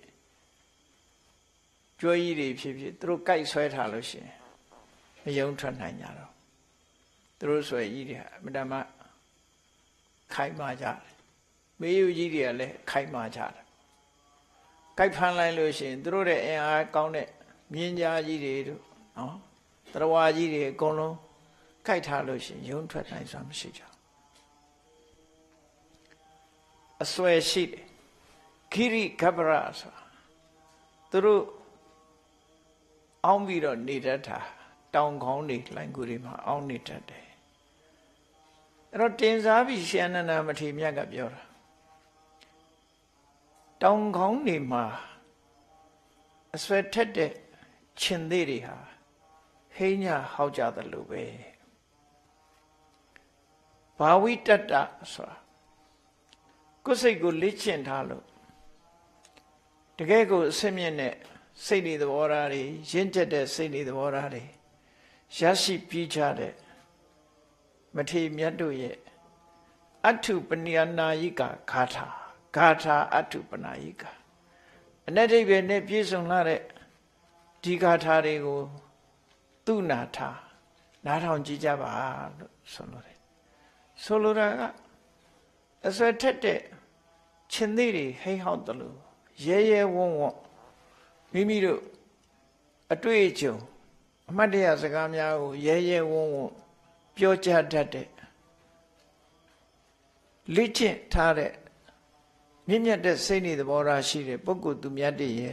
ကြွယ်ကြီးတွေဖြစ်ဖြစ်သူတို့ကြိုက်ဆွဲထားလို့ရှိရင်မယုံထွက်နိုင်ကြတော့သူတို့ဆွဲကြီးတွေအမှန်တမ်းခိုင်မာကြတယ်မေယူကြီးတွေကလည်းခိုင်မာကြတယ်ကြိုက်ဖမ်းလိုက်လို့ရှိရင်သူတို့ရဲ့အင်အားကောင်းတဲ့မြင်းကြားကြီးတွေတို့နော်တရဝါကြီးတွေအကုန်လုံးကြိုက်ထားလို့ရှိရင်ယုံထွက်နိုင်စွာမရှိကြအစွဲရှိတယ်ခိရိကပ္ပရဆိုတာသူတို့အောင်းပြီးတော့နေတတ်တာတောင်ခေါင်းတွေလိုင်ကူတွေမှာအောင်းနေတတ်တယ်အဲ့တော့တင်စားပြီးရှင်အနန္ဒမထေရမြတ်ကပြောတာတောင်ခေါင်းတွေမှာအစွဲထက်တဲ့ရှင်သေးတွေဟာဟိညာဟောက်ကြတယ်လို့ပဲဘာဝိတတ္တဆိုတာကိုယ်စိတ်ကိုလေ့ကျင့်ထားလို့တကယ်ကိုအစစ်မြင့်တဲ့စိတ်တွေသဘောထားတွေရင့်ကျက်တဲ့စိတ်တွေသဘောထားတွေရရှိပြီးကြတဲ့မထေရမြတ်တို့ရဲ့အထုပနိယနာယိကာဂါထာအထုပနာယိကာအ내ဒိဗ္ဗေနဲ့ပြည့်စုံလာတဲ့ဒီဂါထာတွေကိုသူနာထာနားထောင်ကြည့်ကြပါလို့ဆိုလိုတယ်ဆိုလိုတာကအစွဲထက်တဲ့ရှင်သေးတွေဟိဟောက်တယ်လို့ရဲရဲဝံ့ဝံ့မိမိတို့အတွေ့အကြုံအမှတ်တရစကားများကိုရဲရဲဝံ့ဝံ့ပြောကြားတတ်တဲ့လေ့ကျင့်ထားတဲ့မြင့်မြတ်တဲ့စိတ်နေသဘောထားရှိတဲ့ပုဂ္ဂိုလ်သူမြတ်တွေရဲ့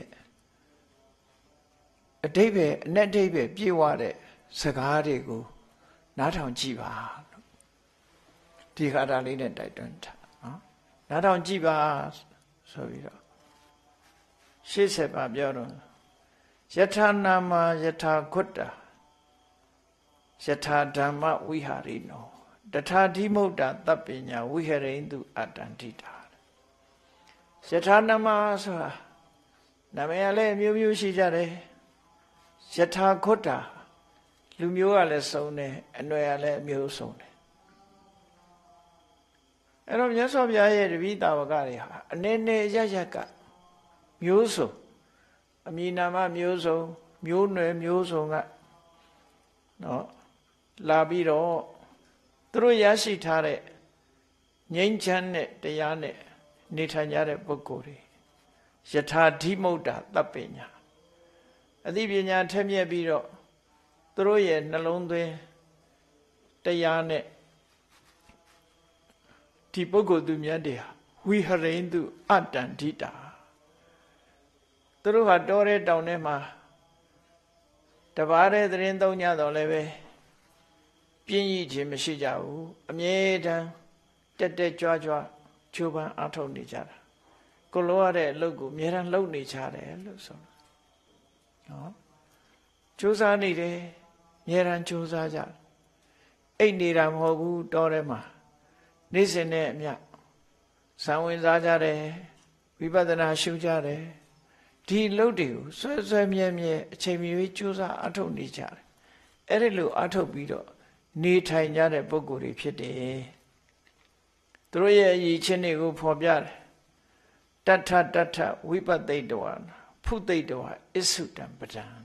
အဓိပ္ပာယ်အ내ဒိဗ္ဗေပြည့်ဝတဲ့စကားတွေကိုနားထောင်ကြည့်ပါလို့ဒီခါတာလေးနဲ့တိုက်တွန်းထားနော်နားထောင်ကြည့်ပါဆိုပြီးတော့ရှေ့ဆက်ပါပြောတော့ယထာနာမယထာခွတ္တာယထာဓမ္မဝိဟာရိနောတထာဓိမုဒ္ဒသဗ္ဗညာဝိဟရိန္တုအတ္တန္တိတာယထာနာမဆိုတာနာမည်လည်းမျိုးမျိုးရှိကြတယ်ယထာခွတ္တာလူမျိုးကလည်းစုံတယ်အနွယ်ကလည်းအမျိုးစုံတယ်အဲ့တော့မြတ်စွာဘုရားရဲ့တပည့်တာဝကတွေဟာအနေနဲ့ရရကမျိုးစုံအမည်နာမမျိုးစုံမျိုးနွယ်မျိုးစုံကနော်လာပြီးတော့သူတို့ရရှိထားတဲ့ငြိမ်းချမ်းတဲ့တရားနဲ့နေထိုင်ကြတဲ့ပုဂ္ဂိုလ်တွေယထာဓိမုဒ္ဒသဗ္ဗညာအသိပညာထက်မြက်ပြီးတော့သူတို့ရဲ့နှလုံးသွင်းတရားနဲ့ဒီပုဂ္ဂိုလ်သူမြတ်တွေဟာဝိဟရိန္တုအတန္တိတာသူတို့ဟာတောတဲ့တောင်ထဲမှာတပါးတဲ့သတင်းသုံးကြတော့လည်းပဲပြင်းရည်ခြင်းမရှိကြဘူးအမြဲတမ်းတက်တက်ကြွကြွကြိုးပမ်းအားထုတ်နေကြတာကိုလိုရတဲ့အလုပ်ကိုအမြဲတမ်းလုပ်နေကြတယ်လို့ဆိုနော်ကြိုးစားနေတယ်အမြဲတမ်းကြိုးစားကြအိတ်နေတာမဟုတ်ဘူးတောထဲမှာနေ့စဉ်နဲ့အမျှဇံဝင်စားကြတယ်ဝိပဿနာရှုကြတယ်ဒီလုပ်တွေကိုဆွဲဆွဲမြဲမြဲအချိန်မီကြိုးစားအထုတ်နေကြတယ်အဲ့ဒီလိုအထုတ်ပြီးတော့နေထိုင်ကြတဲ့ပုဂ္ဂိုလ်တွေဖြစ်တယ်သူတို့ရဲ့အရည်ချင်းတွေကိုဖော်ပြတယ်တထတထဝိပသိတဝါဖုသိတဝါအစ္ဆုတံပဒံ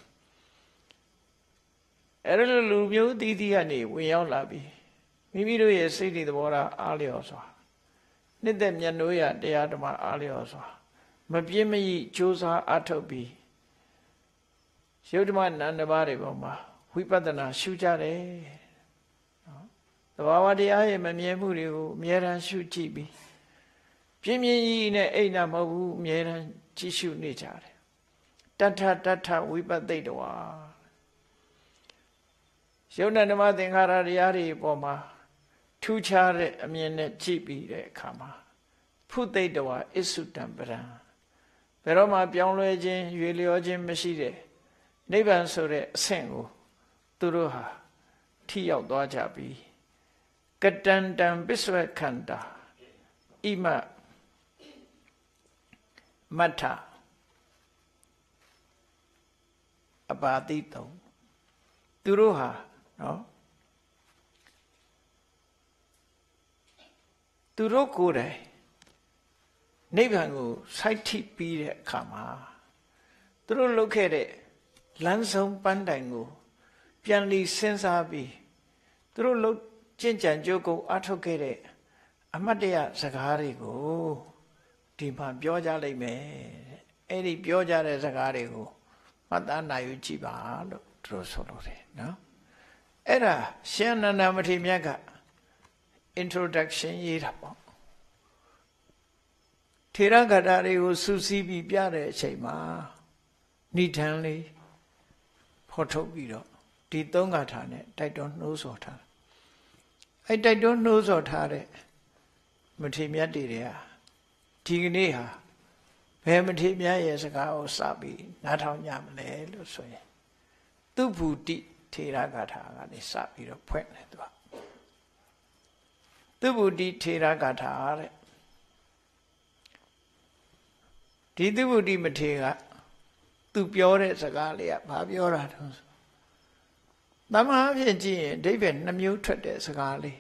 အဲ့ဒီလိုလူမျိုးသီးသီးကနေဝင်ရောက်လာပြီးမိမိတို့ရဲ့စိတ်တွေသဘောထားအားလျော်စွာနှစ်သက်မြတ်နိုးရတရားဓမ္မအားလျော်စွာမပြင်းမရကြိုးစားအထုတ်ပြီးယုတ်ဓမ္မနန္ဒဘာတွေပေါ်မှာဝိပဿနာရှုကြတယ်နော်သဘာဝတရားရဲ့မမြဲမှုတွေကိုအမြဲတမ်းရှုကြည့်ပြီးပြင်းပြင်းကြီးနဲ့အိမ်နာမဟုတ်ဘူးအမြဲတမ်းကြည့်ရှုနေကြတယ်တထတထဝိပသိတဝါယုတ်ဓမ္မသင်္ခါရတရားတွေပေါ်မှာထူးခြားတဲ့အမြင်နဲ့ကြည့်ပြီးတဲ့အခါမှာဖုသိတဝါအစ္ဆုတံပရံဘယ်တော့မှပြောင်းလဲခြင်းရွေလျောခြင်းမရှိတဲ့နိဗ္ဗာန်ဆိုတဲ့အဆင့်ကိုသူတို့ဟာထိရောက်သွားကြပြီကတန္တံပစ္စဝခန္တာဣမမထအပါတိတုံသူတို့ဟာနော်သူတို့ကိုယ်တိုင်နိဗ္ဗာန်ကိုစိုက်ထိပြီးတဲ့အခါမှာသူတို့လုပ်ခဲ့တဲ့လမ်းဆုံးပန်းတိုင်ကိုပြန်လီစဉ်းစားပြီးသူတို့လုပ်ကျင့်ကြံကြိုးကိုအထောက်ခဲ့တဲ့အမတ်တရစကားတွေကိုဒီမှာပြောကြလိမ့်မယ်အဲ့ဒီပြောကြတဲ့စကားတွေကိုမှတ်သားနိုင်ယူကြည့်ပါလို့သူတို့ဆိုလို့တယ်နော်အဲ့ဒါရှင်အနန္ဒမထေရမြတ်က introduction ရေးတာပေါ့ထေရဂါထာတွေကိုစူးစီးပြီးပြတဲ့အချိန်မှာဏိဌာန်လေးဖော်ထုတ်ပြီးတော့ဒီသုံးဂါထာနဲ့တိုက်တွန်းနှိုးဆော်ထားအဲ့တိုက်တွန်းနှိုးဆော်ထားတဲ့မထေရမြတ်တွေဟာဒီကနေ့ဟာဘယ်မထေရမြတ်ရဲ့စကားကိုစပြီးနားထောင်ကြမလဲလို့ဆိုရင်သူဗုတိထေရဂါထာကနေစပြီးတော့ဖွင့်တယ်သူကသူဗုတိထေရဂါထာတဲ့ဒီသူဗုတိမထေရကသူပြောတဲ့စကားလေးကဘာပြောတာတုန်းဆိုတမန်အဖြစ်ကြည့်ရင်အဓိပ္ပာယ်နှမျိုးထွက်တဲ့စကားလေး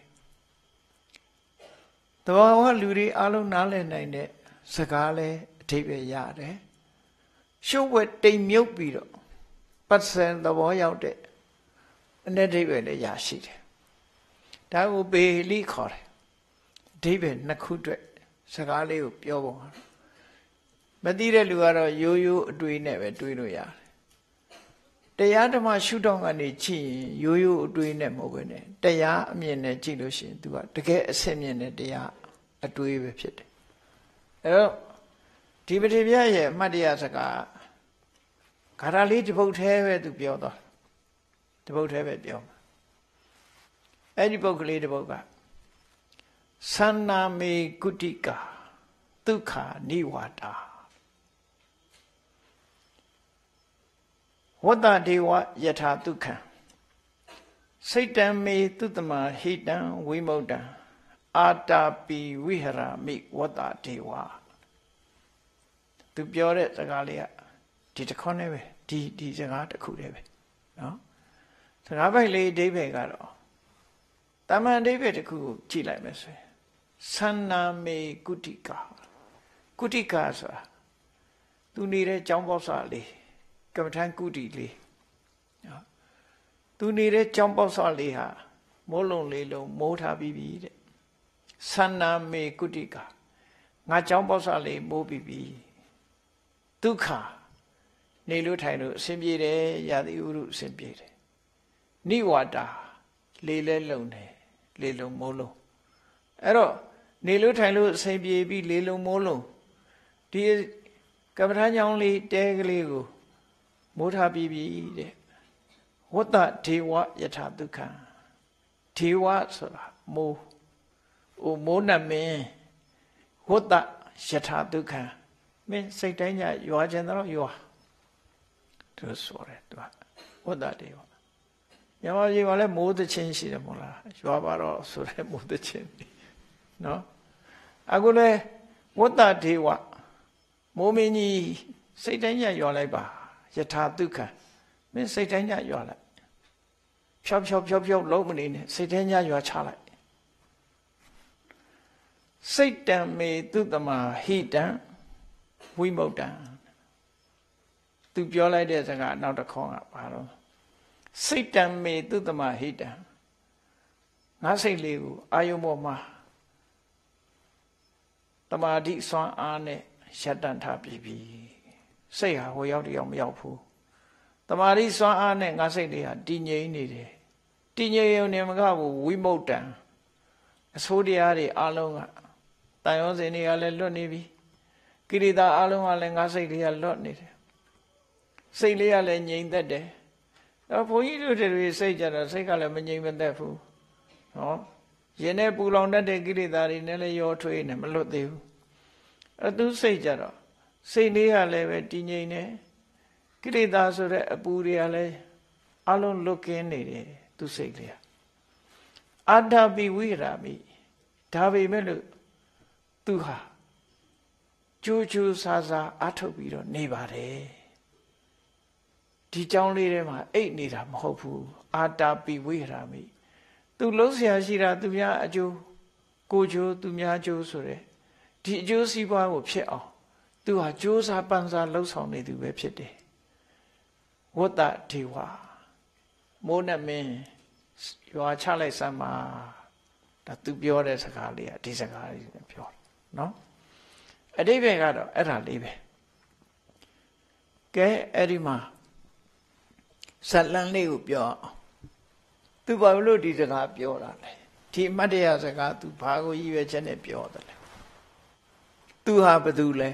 တဘာဝလူတွေအလုံးနားလည်နိုင်တဲ့စကားလေးအဓိပ္ပာယ်ရတယ်ရှုပ်ဝဲတိမ်မြုပ်ပြီးတော့ပတ်စံသဘောရောက်တဲ့အ내အဓိပ္ပာယ်လည်းရရှိတယ်ဒါကိုပေလိခေါ်တယ်အဓိပ္ပာယ်နှစ်ခုအတွက်စကားလေးကိုပြောပုံမသိတဲ့လူကတော့ရိုးရိုးအတွေ့နဲ့ပဲတွေးလို့ရတယ်တရားဓမ္မရှုထောင့်ကနေကြည့်ရင်ရိုးရိုးအတွေ့နဲ့မဟုတ်ဘဲနဲ့တရားအမြင်နဲ့ကြည့်လို့ရှိရင် तू ကတကယ်အစစ်မြင်တဲ့တရားအတွေ့ပဲဖြစ်တယ်အဲတော့ဒီပတိပြရဲ့အမှတ်တရစကားဂါထာလေးတစ်ပုဒ်သေးပဲ तू ပြောသွားတစ်ပုဒ်သေးပဲပြောအဲ့ဒီပုဒ်ကလေးတစ်ပုဒ်ကသန္နာမေကုတိကာဒုက္ခနိဝါဒဝတ္တဒေဝယထာဒုက္ခံစိတ်တံမေသုတမဟိတံဝိမု ddံ အာတာပိဝိဟရမိဝတ္တဒေဝသူပြောတဲ့စကားလေးကဒီတစ်ခွန်းနဲ့ပဲဒီစကားတစ်ခုတည်းပဲနော်စကားပိုက်လေးအဓိပ္ပာယ်ကတော့တမန်အဓိပ္ပာယ်တစ်ခုကိုကြည့်လိုက်မယ်ဆိုရင်သန္နာမေကုတိကာကုတိကာဆိုတာသူနေတဲ့ကျောင်းပေါက်စာလေးကမ္မထန်ကုတိလေးနော်သူနေတဲ့ကျောင်းပေါက်စာလေးဟာမိုးလုံးလေးလုံးမိုးထားပြီးပြီတဲ့သန္နာမေကုတိကာငါကျောင်းပေါက်စာလေးမိုးပြီးပြီဒုက္ခနေလို့ထိုင်လို့အဆင်ပြေတယ်ရာသီဥတုအဆင်ပြေတယ်နိဝါဒလေလဲလုံတယ်လေလုံမိုးလုံးအဲ့တော့နေလို့ထိုင်လို့အစိမ်ပြေပြီးလေလုံးမိုးလုံးဒီကမ္မထာကြောင့်လေးတဲကလေးကိုမိုးထားပြီးပြီတဲ့ဝတ္တဒေဝယထာဒုက္ခံဒေဝဆိုတာမိုးမိုးနမင်းဝတ္တယထာဒုက္ခံမင်းစိတ်တိုင်းညရွာကျင်တော့ရွာသူဆိုတယ်သူကဝတ္တဒေဝညမကြီးကလည်းမိုးသချင်းရှိတယ်မဟုတ်လားရွာပါတော့ဆိုတဲ့မိုးသချင်းနော်အခုလဲဝတ္တဒေဝမိုးမင်းကြီးစိတ်တိုင်းညရွာလိုက်ပါယထာဒုက္ခံမင်းစိတ်တိုင်းညရွာလိုက်ဖြောက်လုံးမနေနဲ့စိတ်တိုင်းညရွာချလိုက်စိတ်တံမေတုတမဟိတံဝိမု ക്ത ံသူပြောလိုက်တဲ့စကားနောက်တစ်ခေါက်ကဘာလို့စိတ်တံမေတုတမဟိတံငါစိတ်လေးကိုအာယုံပေါ်မှာတမာတိစွမ်းအားနဲ့ရှက်တန်ထားပြီးပြီစိတ်ဟာဟိုရောက်တရောက်မရောက်ဘူးတမာတိစွမ်းအားနဲ့ငါစိတ်လေးဟာတည်ငြိမ်နေတယ်တည်ငြိမ်ရုံနဲ့မကဘူးဝိမု ക്ത ံအဆိုးတရားတွေအလုံးကတန်ရောစင်တွေကလည်းလွတ်နေပြီကိရိတာအလုံးကလည်းငါစိတ်လေးကလွတ်နေတယ်စိတ်လေးကလည်းငြိမ်သက်တယ်ဘုန်းကြီးတို့တွေစိတ်ကြတော့စိတ်ကလည်းမငြိမ်မသက်ဘူးနော်ရင်နဲ့ပူလောင်တတ်တဲ့ကိရိတာတွေနဲ့လည်းရောထွေးနေမလွတ်သေးဘူးသူစိတ်ကြတော့စိတ်လေးကလည်းပဲတည်ငြိမ်တယ်ကိရိတာဆိုတဲ့အပူတွေကလည်းအလုံးလွတ်ကင်းနေတယ်သူစိတ်လေးအာတပိဝိရာမိဒါပေမဲ့လို့သူဟာကြိုးကြိုးစားစားအထုတ်ပြီးတော့နေပါတယ်ဒီကြောင်းလေးထဲမှာအိတ်နေတာမဟုတ်ဘူးအာတာပိဝိရာမိသူလုံးเสียရှိတာသူများအကျိုးကိုကျိုးသူများကျိုးဆိုတဲ့ဒီအကျိုးစီးပွားကိုဖြစ်အောင်သူဟာကြိုးစားပန်းစားလှုပ်ဆောင်နေသူပဲဖြစ်တယ်ဝတ္တဒေဝမိုးနဲ့မင်းရွာချလိုက်စမ်းပါဒါသူပြောတဲ့စကားလေးကဒီစကားလေးနဲ့ပြောနော်အတိပ္ပယ်ကတော့အဲ့ဒါလေးပဲကဲအဲ့ဒီမှာဇတ်လန်းလေးကိုပြောအောင်သူဘာလို့ဒီစကားပြောတာလဲဒီအမတ်တရားစကားသူဘာကိုရည်ရွယ်ချက်နဲ့ပြောတယ်လဲသူဟာဘသူလဲ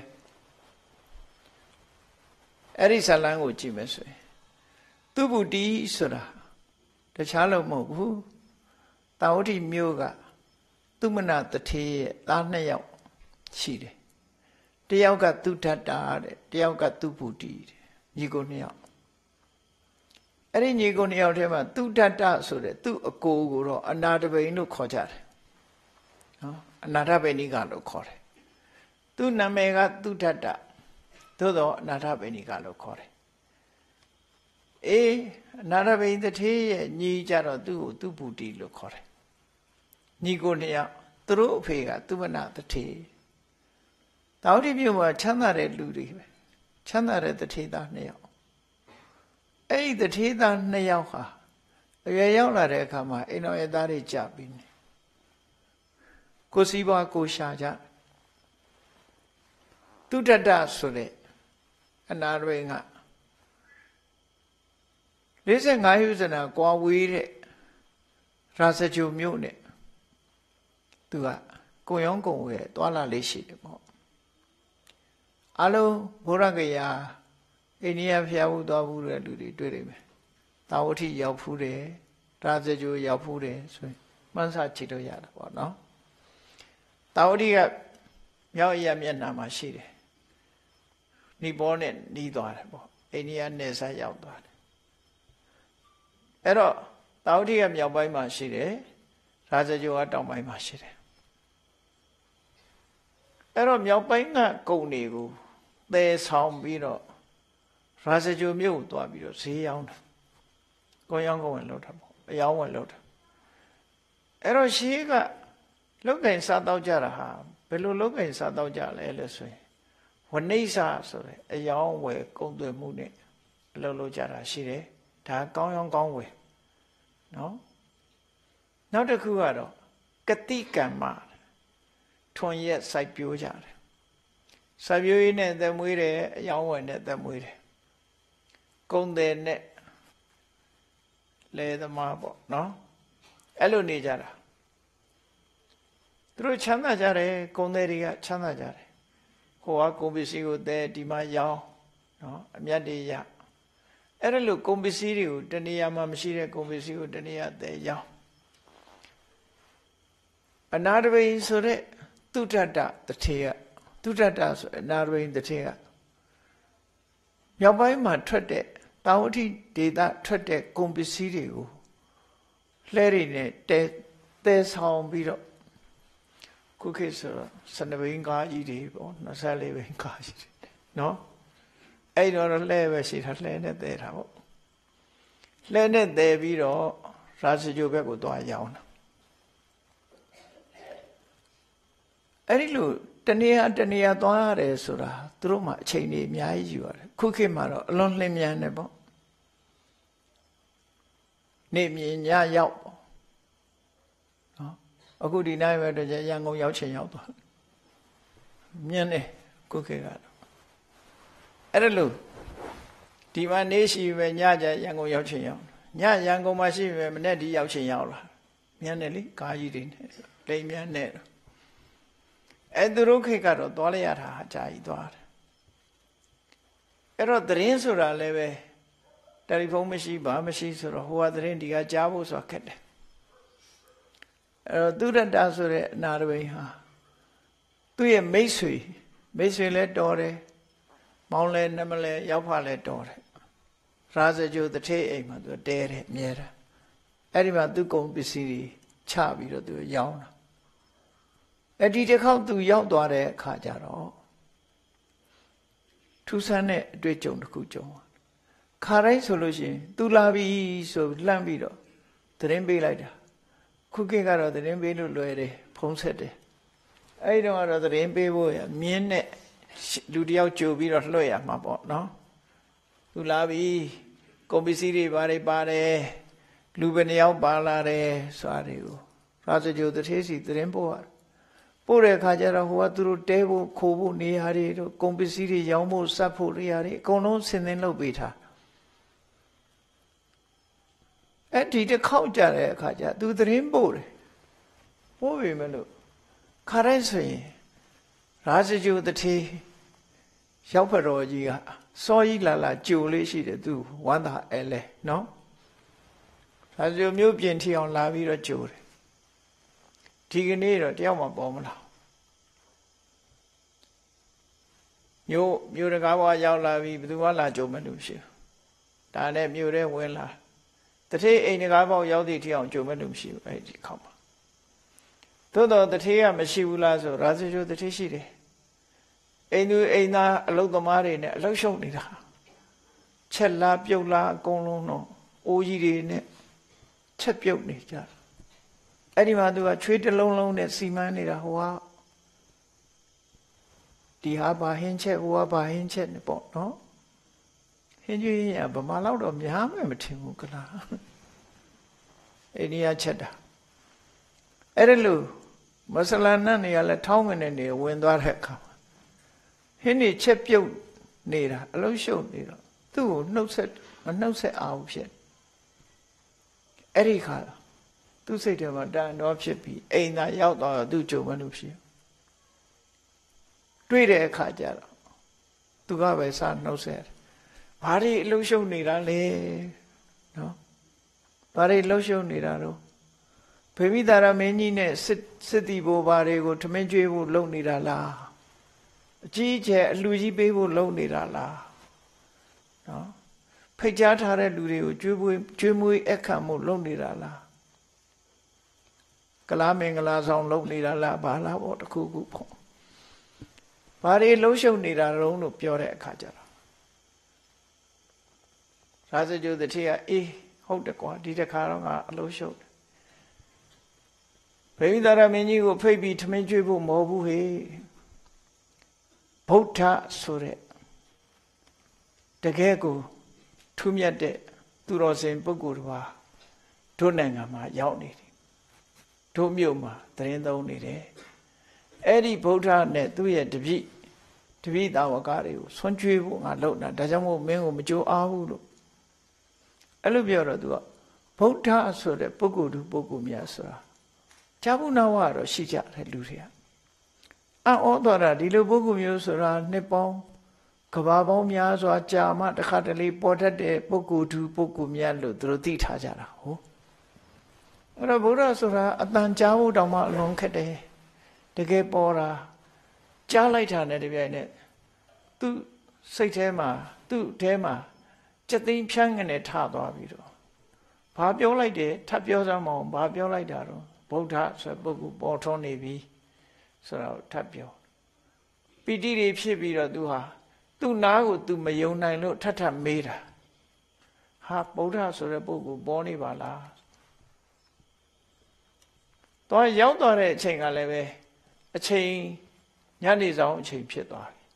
အဲ့ဒီဇတ်လန်းကိုကြည့်မယ်ဆိုရင်သူဗုဒ္ဓီဆိုတာတခြားလို့မဟုတ်ဘူးတာဝတိမျိုးကသူမနတထေရဲ့သားနှစ်ယောက်ရှိတယ်တယောက်ကသူထတ္တာတဲ့တယောက်ကသူဗုဒ္ဓီတဲ့ညီကိုနှစ်ယောက်အဲ့ဒီညီကိုနှစ်ယောက်ထဲမှာသူထတ္တဆိုတဲ့သူ့အကိုကိုတော့အနာတပိန်လို့ခေါ်ကြတယ်နော်အနာတပိဏိကလို့ခေါ်တယ်သူ့နာမည်ကသူထတ္တသို့တော့အနာတပိဏိကလို့ခေါ်တယ်အေးအနာတပိန်တထေရဲ့ညီကြတော့သူ့ကိုသူဗုဒ္ဓီလို့ခေါ်တယ်ညီကိုနှစ်ယောက်သူတို့အဖေကသူမနာတထေတာဝတိမြို့မှာချမ်းသာတဲ့လူတွေပဲချမ်းသာတဲ့တထေသားနှစ်ယောက်အဲ့ဒီတထေသားနှစ်ယောက်ဟာအရွယ်ရောက်လာတဲ့အခါမှာအိမ်တော်ရဲ့သားတွေကြပြီးနေကိုစီးပွားကိုရှာကြသူတတ္တဆိုတဲ့အနာရိန်က45ယူဇနာကွာဝေးတဲ့ရာဇဂျုံမြို့နဲ့သူကကိုရောင်းကုံဝဲတွာလာလေးရှိတယ်ပေါ့အလုံးဘုရားကရာအိန္ဒိယဖျားဘူးသွားဘူးတဲ့လူတွေတွေ့နေမယ်တာဝတိရောက်ဖူးတယ်ရာဇဂျုံရောက်ဖူးတယ်ဆိုရင်မှန်းဆကြည့်လို့ရတာပေါ့နော်တာဝတိကမြောက်ရမျက်နှာမှာရှိတယ်နိဘောနဲ့နီးသွားတယ်ပေါ့အိန္ဒိယနယ်စပ်ရောက်သွားတယ်အဲ့တော့တာဝတိကမြောက်ပိုင်းမှာရှိတယ်ရာဇဂျုံကတောင်ပိုင်းမှာရှိတယ်အဲ့တော့မြောက်ပိုင်းကကုံတွေကိုသယ်ဆောင်ပြီးတော့ရာဇဂျုံမြို့ကိုသွားပြီးတော့ဈေးရောင်းတယ်ကိုရောင်းကုန်ဝင်လုပ်တာပေါ့အယောင်းဝင်လုပ်တာအဲ့တော့ရှေးကလောက်ကင်စားတော့ကြတာဟာဘယ်လိုလောက်ကင်စားတော့ကြလဲလို့ဆိုရင်ဝဏိ္စဆိုတဲ့အယောင်းဝယ်ကုန်သွယ်မှုနဲ့အလုပ်လုပ်ကြတာရှိတယ်ဒါကောင်းရောင်းကောင်းဝယ်နော်နောက်တစ်ခုကတော့ကတိကမ္မထွန်ရက်စိုက်ပျိုးကြတယ်စိုက်ပျိုးရင်းနဲ့သက်မွေးတယ်အယောင်းဝယ်နဲ့သက်မွေးတယ်ကုန်တယ်နဲ့လယ်သမားပေါ့နော်အဲ့လိုနေကြတာသူတို့ချမ်းသာကြတယ်ကုန်သည်တွေကချမ်းသာကြတယ်ဟိုကကုန်ပစ္စည်းကိုသယ်ဒီမှာရောင်းနော်အမြတ်တွေရအဲ့ဒါလို့ကုန်ပစ္စည်းတွေကိုတဏှာမှာမရှိတဲ့ကုန်ပစ္စည်းကိုတဏှာသယ်ရောင်းအနာတပိဆိုတဲ့သုတ္တတတထေကသုတ္တတဆိုအနာတပိတထေကမြောက်ပိုင်းမှာထွက်တဲ့တာဝတိဒေသထွက်တဲ့ကုန်ပစ္စည်းတွေကိုလှဲတွေနဲ့တဲဆောင်ပြီးတော့ခုခေတ်ဆိုတော့12ဘိန်းကားကြီးတွေပေါ့24ဘိန်းကားကြီးတွေနော်အဲ့တော့လှဲပဲရှိတာလှဲနဲ့တဲတာပေါ့လှဲနဲ့တဲပြီးတော့ရာဇဂိုဘက်ကိုသွားရောင်းတာအဲ့ဒီလိုတဏှာသွားရတယ်ဆိုတာသူတို့မှအချိန်ကြီးအများကြီးယူရတယ်ခုခေတ်မှာတော့အလွန်လျင်မြန်တယ်ပေါ့နေမြင်ညရောက်ပေါ့နော်အခုဒီနိုင်ပဲတော့ရန်ကုန်ရောက်ချင်ရောက်သွားမြင်တယ်ခုခေတ်ကတော့အဲ့ဒါလို့ဒီမှာနေရှိပဲညကြရန်ကုန်ရောက်ချင်ရောက်ညရန်ကုန်မှာရှိပဲမနေ့ဒီရောက်ချင်ရောက်လာမြင်တယ်လေကားကြီးတွေနဲ့လိမ်မြန်နဲ့အဲ့သူတို့ခေတ်ကတော့သွားလိုက်ရတာအကြာကြီးသွားတယ်အဲ့တော့သတင်းဆိုတာလည်းပဲတယ်လီဖုန်းမရှိဘာမရှိဆိုတော့ဟိုကသတင်းဒီကကြားဖို့ဆိုတာခက်တယ်အဲ့တော့သုဒ္ဓတဆိုတဲ့အနာတပိဟာသူ့ရဲ့မိတ်ဆွေလည်းတော်တယ်မောင်းလဲနှမလဲရောက်ဖလဲတော်တယ်ရာဇဂိုတထေအိမ်မှာသူတဲတယ်မြဲတာအဲ့ဒီမှာသူကုန်ပစ္စည်းတွေချပြီးတော့သူရောင်းတာအဲ့ဒီတစ်ခေါက်သူရောက်သွားတဲ့အခါကျတော့ထူးဆန်းတဲ့အတွေ့အကြုံတစ်ခုကြုံခါတိုင်းဆိုလို့ရှိရင်သူလာပြီဆိုလှမ်းပြီးတော့သတင်းပေးလိုက်တာခုခေတ်ကတော့သတင်းပေးလို့လွယ်တယ်ဖုန်းဆက်တယ်အဲ့ဒီတော့ကတော့သတင်းပေးဖို့ရမြင်းနဲ့လူတယောက်ကြိုပြီးတော့လွှတ်ရမှာပေါ့နော်သူလာပြီကုန်ပစ္စည်းတွေပါတယ်လူဘယ်နှယောက်ပါလာတယ်ဆိုတာတွေကိုရာဇဂိုတထေစီသတင်းပို့ရတယ်ပို့တဲ့အခါကျတော့ဟိုကသူတို့တဲဖို့ခိုးဖို့နေရာတွေတို့ကုန်ပစ္စည်းတွေရောင်းဖို့စပ်ဖို့နေရာတွေအကုန်လုံးဆင်သင်လုပ်ပေးထားအဲ့ဒီတစ်ခေါက်ကြတဲ့အခါကျသူသတင်းပို့တယ်ပို့ပြီမလို့ခါတိုင်းဆိုရင်ရာဇဂိုတထေရောက်ဖတော်ကြီးကစောကြီးလာကြိုလေးရှိတယ်သူဝမ်းသာအဲလဲနော်ရာဇဂိုမျိုးပြင်ထီအောင်လာပြီးတော့ကြိုတယ်ဒီကနေ့တော့တယောက်မှပေါ်မလာမြို့တကားဘွားရောက်လာပြီဘယ်သူမှလာကြုံမလို့ရှိဘူးဒါနဲ့မြို့ထဲဝင်လာတထေးအိမ်တကားဘွားရောက်သည့်ထီအောင်ကြုံမလို့ရှိဘူးအဲ့ဒီခေါက်မှာသို့တော့တထေးကမရှိဘူးလားဆိုရာဇဂိုတထေးရှိတယ်အိမ်သူအိမ်သားအလုသမားတွေနဲ့အလုရှုံနေတာချက်လားပြုတ်လားအကုန်လုံးတော့အိုးကြီးတွေနဲ့ချက်ပြုတ်နေကြတယ်အဲ့ဒီမှာသူကချွေးတစ်လုံးလုံးနဲ့စီမံနေတာဟိုကဒီဟာဘာဟင်းချက်ဟိုကဘာဟင်းချက်နဲ့ပေါ့နော်ဟင်းကြီးရဗမာလောက်တော့များမယ်မထင်ဘူးကလားအိန္ဒိယချက်တာအဲ့ဒါလို့မဆလာနတ်နေရလဲထောင်းကနေနေဝင်သွားတဲ့အခါဟင်းနေချက်ပြုတ်နေတာအလုံးရှုပ်နေတော့သူ့ကိုမနှုတ်ဆက်အောင်ဖြစ်အဲ့ဒီခါသူစိတ်ထဲမှာတန်တော်ဖြစ်ပြီးအိမ်သာရောက်သွားတော့သူကြုံမလို့ဖြစ်တွေ့တဲ့အခါကျတော့သူကပဲစနှုတ်ဆက်ဘာတွေအလုံးရှုပ်နေတာလဲနော်ဘာတွေလှုပ်ရှုပ်နေတာတော့ဖေမိတာရမင်းကြီးနဲ့စစ်တီဘိုဘာတွေကိုထမင်းကျွေးဖို့လုပ်နေတာလားအကြီးအကျယ်အလှကြီးပေးဖို့လုပ်နေတာလားနော်ဖိတ်ကြားထားတဲ့လူတွေကိုကျွေးမွေးအခမ်းမှုလုပ်နေတာလားကလားမင်္ဂလာဆောင်လုပ်နေတာလားဘာလားပေါ့တခုခုပေါ့ဘာတွေလှုပ်ရှုပ်နေတာတုံးလို့ပြောတဲ့အခါကျတော့ရာဇဂိုတထေးကအေးဟုတ်တယ်ကွာဒီတစ်ခါတော့ငါအလှုပ်ရှုပ်တယ်ဗိဓာရမင်းကြီးကိုဖိတ်ပြီးထမင်းကျွေးဖို့မဟုတ်ဘူးဟေ့ဗုဒ္ဓဆိုတဲ့တကယ်ကိုထူးမြတ်တဲ့သူတော်စင်ပုဂ္ဂိုလ်တစ်ပါးတို့နိုင်ငံမှာရောက်နေတယ်တို့မြို့မှာသတင်းသုံးနေတယ်အဲ့ဒီဗုဒ္ဓနဲ့သူ့ရဲ့တပည့်တာဝကတွေကိုဆွန့်ကြွေးဖို့ငါလုပ်တာဒါကြောင့်မို့မင်းကိုမကြိုးအားဘူးလို့အဲ့လိုပြောတော့သူကဗုဒ္ဓဆိုတဲ့ပုဂ္ဂိုလ်များဆိုတာကြားဘူးနာဝတော့ရှိကြတယ်လူတွေကအံ့ဩသွားတာဒီလိုပုဂ္ဂိုလ်မျိုးဆိုတာနှစ်ပေါင်းကဘာပေါင်းများစွာကြာမှတစ်ခါတလေပေါ်တတ်တဲ့ပုဂ္ဂိုလ်သူပုဂ္ဂိုလ်မြတ်လို့သူတို့သိထားကြတာဟုတ်အဲ့တော့ဘုရားဆိုတာအတန်ကြားဖို့တောင်မှအလွန်ခက်တယ်တကယ်ပေါ်တာကြားလိုက်တာနဲ့တပြိုင်နက်သူ့စိတ်ထဲမှာသူ့ထဲမှာစက်သိမ်းဖြန်းကနေထသွားပြီးတော့ဘာပြောလိုက်တယ်ထပ်ပြောစမ်းမအောင်ဘာပြောလိုက်တာတော့ဗုဒ္ဓဆိုပုဂ္ဂိုလ်ပေါ်ထွန်းနေပြီဆိုတော့ထပ်ပြောပီတိတွေဖြစ်ပြီးတော့သူဟာသူ့နားကိုသူမယုံနိုင်လို့ထပ်မေးတာဟာဗုဒ္ဓဆိုတဲ့ပုဂ္ဂိုလ်ပေါ်နေပါလားတော့ရောက်သွားတဲ့အချိန်ကလည်းပဲအချိန်ညနေဆောင်အချိန်ဖြစ်သွားပြီ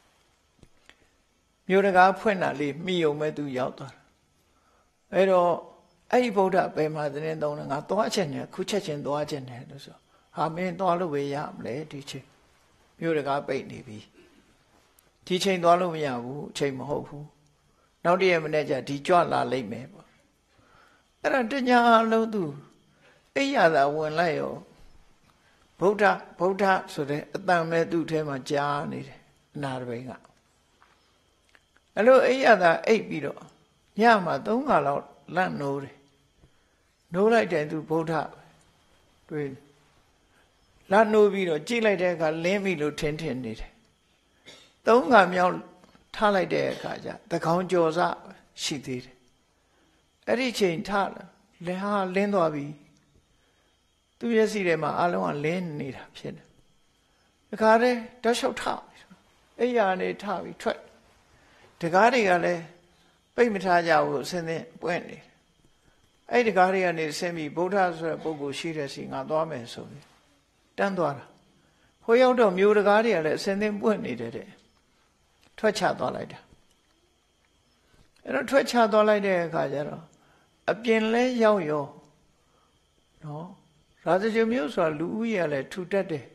မြို့တကားဖွင့်တာလေးမိယုံမဲ့သူရောက်သွားတာအဲ့တော့အဲ့ဒီဗုဒ္ဓဘယ်မှာသတင်းသုံးလဲငါသွားချက်နဲ့ခုချက်ချင်းသွားချက်နဲ့လို့ဆိုဟာမင်းသွားလို့ပဲရမလဲဒီချိန်မြို့တကားပိတ်နေပြီဒီချိန်သွားလို့မရဘူးအချိန်မဟုတ်ဘူးနောက်တည့်ရမနေ့ကျဒီကြွလာလိမ့်မယ်ပေါ့အဲ့ဒါတညာအလုံးသူအိယာသာဝင်လိုက်ရောဗုဒ္ဓဆိုတဲ့အတန်မဲ့သူ့ထဲမှာကြားနေတယ်အနာတပိန်ကအဲ့လိုအိယာသာအိပ်ပြီးတော့ညမှာ3ခါလောက်လန့်နိုးတယ်နိုးလိုက်တယ်သူဗုဒ္ဓတွေ့လန့်နိုးပြီးတော့ကြည့်လိုက်တဲ့အခါလင်းပြီလို့ထင်နေတယ်3ခါမြောက်ထားလိုက်တဲ့အခါကျသကောင်းကြော်စရှိသေးတယ်အဲ့ဒီချိန်ထားလင်းဟာလင်းသွားပြီသူမျက်စိထဲမှာအလုံးကလင်းနေတာဖြစ်တယ်။ဒီခါတည်းဓာတ်လျှောက်ထအိယာနေထပြီးထွက်တကားတွေကလည်းပိတ်မထားကြဘူးအစင်းစင်းပွင့်နေတယ်။အဲ့ဒီကားတွေကနေဆင်းပြီးဗုဒ္ဓဆိုတဲ့ပုဂ္ဂိုလ်ရှိတဲ့စီငါသွားမယ်ဆိုပြီးတန်းသွားတာ။ဟိုရောက်တော့မြို့တကားတွေကလည်းအစင်းစင်းပွင့်နေတယ်တဲ့။ထွက်ချသွားလိုက်တာ။အဲ့တော့ထွက်ချသွားလိုက်တဲ့အခါကျတော့အပြင်လဲရောက်ရောနော်ရာဇဂိမျိုးဆိုတာလူဦးရေကလည်းထူတတ်တယ်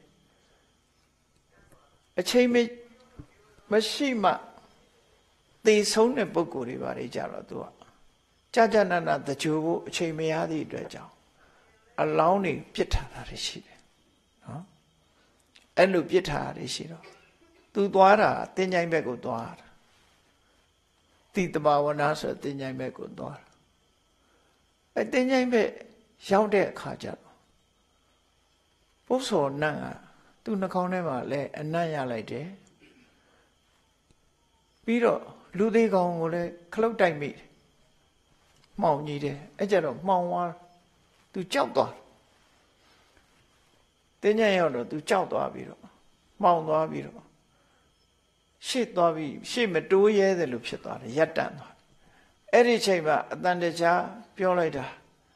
အချိန်မရှိမှသေဆုံးတဲ့ပုံကိုယ်တွေပါလေကြတော့သူကကြာနာနာတကြိုးဖို့အချိန်မရသည့်အတွက်ကြောင့်အလောင်းတွေပြစ်ထားတာရှိတယ်နော်အဲ့လိုပြစ်ထားတာရှိတော့သူသွားတာတင်းကြိုင်းဘက်ကိုသွားတာတိတဘာဝနာဆိုတင်းကြိုင်းဘက်ကိုသွားတာအဲ့တင်းကြိုင်းဘက်ရောက်တဲ့အခါကျတော့ပု္ပ္ပောနတ်ကသူ့နှာခေါင်းထဲမှာလည်းအနံ့ရလိုက်တယ်ပြီးတော့လူသေးကောင်ကိုလည်းခလုတ်တိုက်မိတယ်မှောင်ကြီးတယ်အဲ့ကြတော့မှောင်သွားသူကြောက်သွားတင်းညံ့ရောက်တော့သူကြောက်သွားပြီးတော့မှောင်သွားပြီးတော့ရှေ့သွားပြီးရှေ့မတိုးရဲတယ်လို့ဖြစ်သွားတယ်ရပ်တန့်သွားအဲ့ဒီချိန်မှာအတန်တခြားပြောလိုက်တာ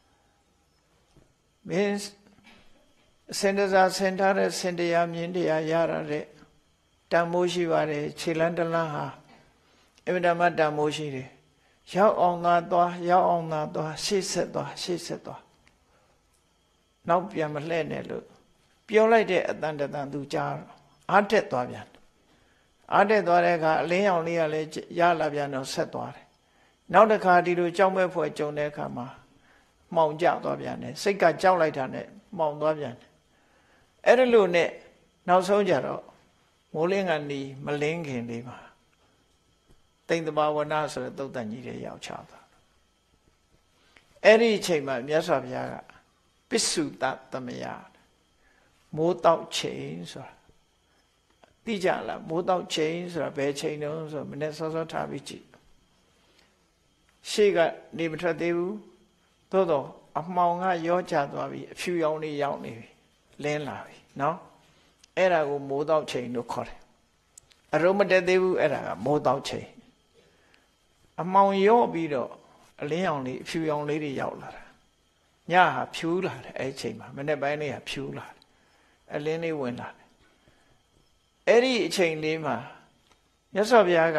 မင်းစင်တစားစင်ထားတဲ့စင်တရားမြင်တရားရရတဲ့တန်မိုးရှိပါတယ်ခြေလန်းတလန်းဟာအမြဲတမ်းတန်မိုးရှိတယ်ရောက်အောင်သာသွားရောက်အောင်သာသွားရှေ့ဆက်သွားနောက်ပြန်မလှဲ့နဲ့လို့ပြောလိုက်တဲ့အတန်တန်သူကြားအားတက်သွားပြန်အားတက်သွားတဲ့အခါအလင်းရောင်လေးကလည်းရလာပြန်တော့ဆက်သွားတယ်နောက်တစ်ခါဒီလိုကြောက်မဲ့ဖွယ်ကြုံတဲ့အခါမှာမှောင်ကျသွားပြန်တယ်စိတ်ကကြောက်လိုက်တာနဲ့မှောင်သွားပြန်တယ်အဲ့ဒါလို့နဲ့နောက်ဆုံးကြတော့မိုးလင်းကနေမလင်းခင်လေးမှာတိမ်တဘာဝနာဆိုတဲ့သုတ်တန်ကြီးတွေရောက်ချသွားအဲ့ဒီအချိန်မှာမြတ်စွာဘုရားကပစ္စုတသမယမိုးတောက်ချိန်ဆိုတာသိကြလားမိုးတောက်ချိန်ဆိုတာဘယ်ချိန်တုန်းဆိုမနေ့စောစောထားပြီးကြည့်ရှေ့ကနေမထွက်သေးဘူးသို့တော့အမှောင်ကရောကျသွားပြီအဖြူရောင်လေးရောက်နေပြီလင်းလာပြီနော်အဲ့ဒါကိုမိုးတောက်ချိန်လို့ခေါ်တယ်အရုံးမတက်သေးဘူးအဲ့ဒါကမိုးတောက်ချိန်အမှောင်ရော့ပြီးတော့အလင်းရောင်လေးအဖြူရောင်လေးတွေရောက်လာတာညဟာဖြူလာတယ်အဲ့ချိန်မှာမနေ့ပိုင်းလေးကဖြူလာတယ်အလင်းလေးဝင်လာတယ်အဲ့ဒီအချိန်လေးမှာမြတ်စွာဘုရားက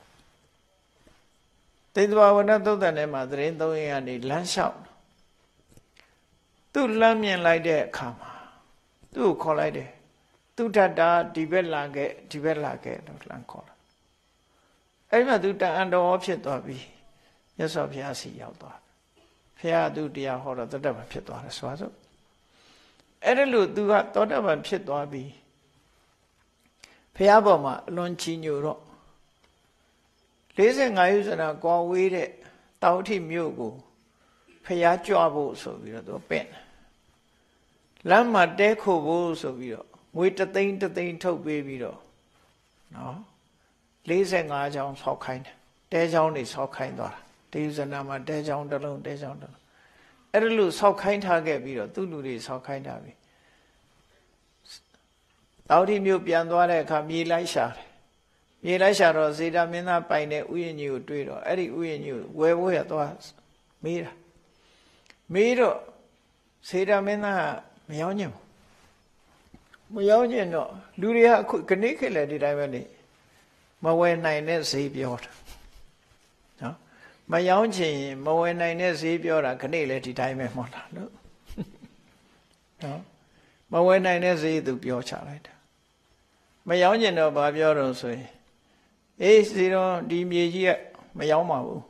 တိတ္တဝဝနသုတ်တန်ထဲမှာသတင်းသုံးရကနေလမ်းလျှောက်သူ့လမ်းမြင်လိုက်တဲ့အခါမှာသူ့ကိုခေါ်လိုက်တယ်သူထတာဒီဘက်လာခဲ့လို့လမ်းခေါ်တာအဲ့မှာသူတန်အံတော်ဖြစ်သွားပြီမြတ်စွာဘုရားစီရောက်သွားဘုရားသူတရားဟောတော့တတ်မှဖြစ်သွားတယ်ဆိုပါစို့အဲ့ဒါလို့သူကသောတာပန်ဖြစ်သွားပြီဘုရားပေါ်မှာအလွန်ချီးညိုတော့45 ရုပ်စနာကွာဝေးတဲ့တောင်ထိမြို့ကိုဘုရားကြွဖို့ဆိုပြီးတော့သူပင့်လမ်းမှာတဲခိုဖို့ဆိုပြီးတော့ငွေ3 သိန်းထုတ်ပေးပြီးတော့နော်45 ချောင်းဆောက်ခိုင်းတယ်တဲချောင်းတွေဆောက်ခိုင်းသွားတာတေယုဇနာမှာတဲချောင်းတစ်လုံးအဲ့ဒါလို့ဆောက်ခိုင်းထားခဲ့ပြီးတော့သူ့လူတွေဆောက်ခိုင်းထားပြီတောင်ထိမြို့ပြန်သွားတဲ့အခါမြေလိုက်ရှာတယ်မြေလိုက်ရှာတော့ဇေဒမင်းသားပိုင်တဲ့ဥယျာဉ်ကြီးကိုတွေ့တော့အဲ့ဒီဥယျာဉ်ကြီးကိုဝယ်ဖို့ရသွားမေးတာမေးတော့ဇေဒမင်းသားကမရောညင်ဘူးမရောညင်တော့လူတွေကအခုခဏခေတ်လည်းဒီတိုင်းပဲနေမဝယ်နိုင်တဲ့ဈေးပြောတာနော်မရောချင်မဝယ်နိုင်တဲ့ဈေးပြောတာခဏလည်းဒီတိုင်းပဲမဟုတ်လားလို့နော်မဝယ်နိုင်တဲ့ဈေးသူပြောချလိုက်တာမရောချင်တော့ဘာပြောတော့ဆိုရင်အေးစီတော့ဒီမြေကြီးကမရောပါဘူး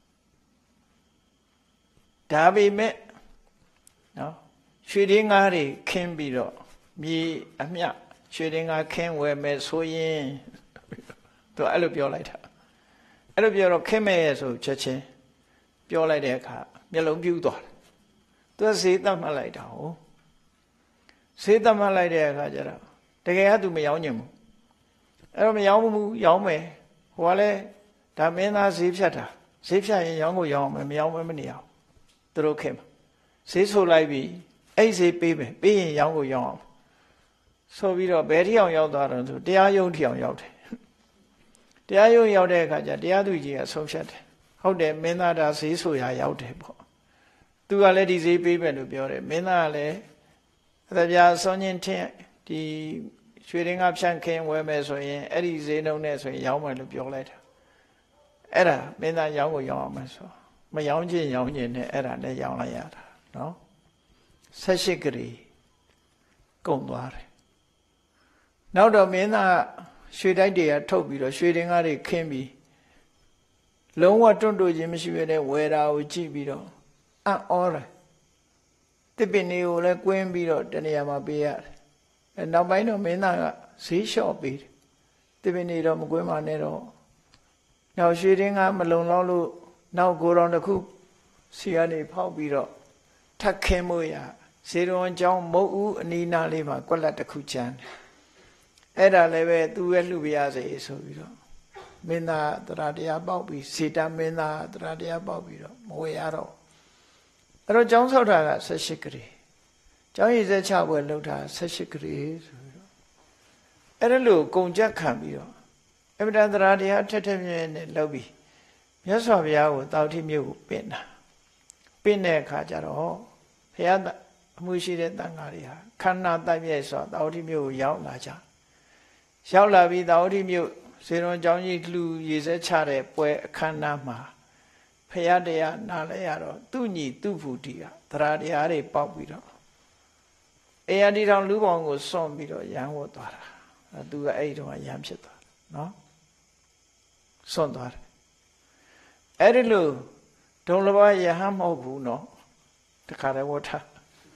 ဒါပေမဲ့နော်ရွှေတင်းကားတွေခင်းပြီးတော့မြေအမြရွှေတင်းကားခင်းဝယ်မယ်ဆိုရင်သူအဲ့လိုပြောလိုက်တာအဲ့လိုပြောတော့ခင်းမယ်ဆိုချက်ချင်းပြောလိုက်တဲ့အခါမျက်လုံးပြူးသွားတယ်သူဈေးသတ်မှတ်လိုက်တာဟုတ်ဈေးသတ်မှတ်လိုက်တဲ့အခါကျတော့တကယ်ကသူမရောညင်ဘူးအဲ့တော့မရောဘူးရောင်းမယ်ဟိုကလည်းဒါမင်းသားဈေးဖြတ်တာဈေးဖြတ်ရင်ရောင်းကိုရောင်းမယ်မရောင်းမနေအောင်သူတို့ခင်မှာဈေးဆိုလိုက်ပြီးအဲ့ဈေးပေးမယ်ပေးရင်ရောင်းကိုရောင်းအောင်ဆိုပြီးတော့ဘယ်ထိအောင်ရောက်သွားတော့ဆိုတရားရုံးထိအောင်ရောက်တယ်တရားရုံးရောက်တဲ့အခါကျတရားသူကြီးကဆုံးဖြတ်တယ်ဟုတ်တယ်မင်းသားဒါဈေးဆိုရရောက်တယ်ပေါ့သူကလည်းဒီဈေးပေးမယ်လို့ပြောတယ်မင်းသားကလည်းအသပြာစောင်းချင်းထင်းဒီရွှေရင်းကဖြန့်ခင်းဝယ်မယ်ဆိုရင်အဲ့ဒီဈေးနှုန်းနဲ့ဆိုရင်ရောင်းမယ်လို့ပြောလိုက်တာအဲ့ဒါမင်းသားရောင်းကိုရောင်းအောင်မယ်ဆိုမရောင်းချင်းရောင်းချင်းနဲ့အဲ့ဒါနဲ့ရောင်းလိုက်ရတာနော်18 ဂရီကုန်သွားတယ်နောက်တော့မင်းသားရွှေတိုက်တွေကထုတ်ပြီးတော့ရွှေရင်းကားတွေခင်းပြီးလုံးဝတွန့်တိုခြင်းမရှိဘဲနဲ့ဝယ်တာကိုကြည့်ပြီးတော့အံ့ဩတယ်တစ်ပင်တွေကိုလည်းကွင်းပြီးတော့တနေရာမှာပေးရတယ်အဲနောက်ပိုင်းတော့မင်းသားကဈေးလျှော့ပေးတယ်တစ်ပင်တွေတော့မကွင်းပါနဲ့တော့နောက်ရွှေရင်းကားမလုံလောက်လို့နောက်ကိုယ်တော်တစ်ခုစီကနေဖောက်ပြီးတော့ထပ်ခင်းမို့ရဇေရွန်ကျောင်းမုတ်ဦးအနီးနားလေးမှာကွက်လက်တစ်ခုကျန်းတယ်အဲ့ဒါလည်းပဲသူရဲ့လှူပြရစေဆိုပြီးတော့မင်းသားတရားပေါက်ပြီးစေတမင်းသားတရားပေါက်ပြီးတော့မဝေရတော့အဲ့တော့ကျောင်းဆောက်တာက18 ဂရီကျောင်းရည်စက်ချပွဲလှုပ်တာ18 ဂရီဆိုပြီးတော့အဲ့ဒါလို့ကုံကြက်ခံပြီးတော့အမြဲတမ်းတရားထက်ထက်မြဲနဲ့လှုပ်ပြီးမြတ်စွာဘုရားကိုတောက်ထိမြို့ကိုပင့်တာပင့်တဲ့အခါကျတော့ဘုရားအမှုရှိတဲ့တန်ဃာတွေဟာခန္ဓာတိုက်မြိုက်စွာတောက်ထိမြို့ကိုရောက်လာကြရောက်လာပြီးတောက်ထိမြို့ဇေရွန်ကျောင်းကြီးလှူရည်စက်ချတဲ့ပွဲအခမ်းအနားမှာဘုရားတရားနားလဲရတော့သူ့ညီသူ့ဖူတီကတရားတွေပေါက်ပြီးတော့အေယဒီတောင်လူပေါင်းကိုစွန့်ပြီးတော့ရန်ဝတ်သွားတာသူကအဲ့ဒီတော့ရန်ဖြစ်သွားတယ်နော်စွန့်သွားတယ်အဲ့ဒီလိုဒုံလဘယဟန်မဟုတ်ဘူးနော်တခါတည်းဝတ်ထား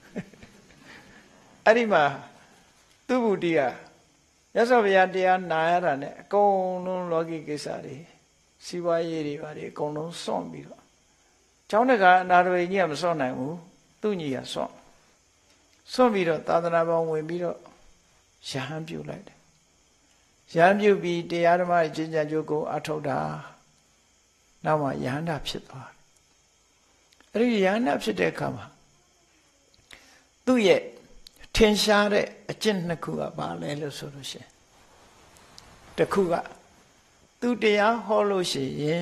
အဲ့ဒီမှာသူ့ဖူတီကရသော်ဗျာတရားနာရတာနဲ့အကုန်လုံးလောကီကိစ္စတွေစီးပွားရေးတွေပါတွေအကုန်လုံးစွန့်ပြီးတော့ကျောင်းတကာအနာတော်ကြီးကမစွန့်နိုင်ဘူးသူ့ညီကစွန့်ပြီးတော့သာသနာပေါင်းဝင်ပြီးတော့ရဟန်းပြုလိုက်တယ်ရဟန်းပြုပြီးတရားဓမ္မကျင့်ကြံကြိုးကိုအထောက်တာနောက်မှယဟန္တာဖြစ်သွားတယ်အဲ့ဒီယဟန္တာဖြစ်တဲ့အခါမှာသူ့ရဲ့ထင်ရှားတဲ့အကျင့်နှစ်ခုကဘာလဲလို့ဆိုလို့ရှိရင်တစ်ခုကသူတရားဟောလို့ရှိရင်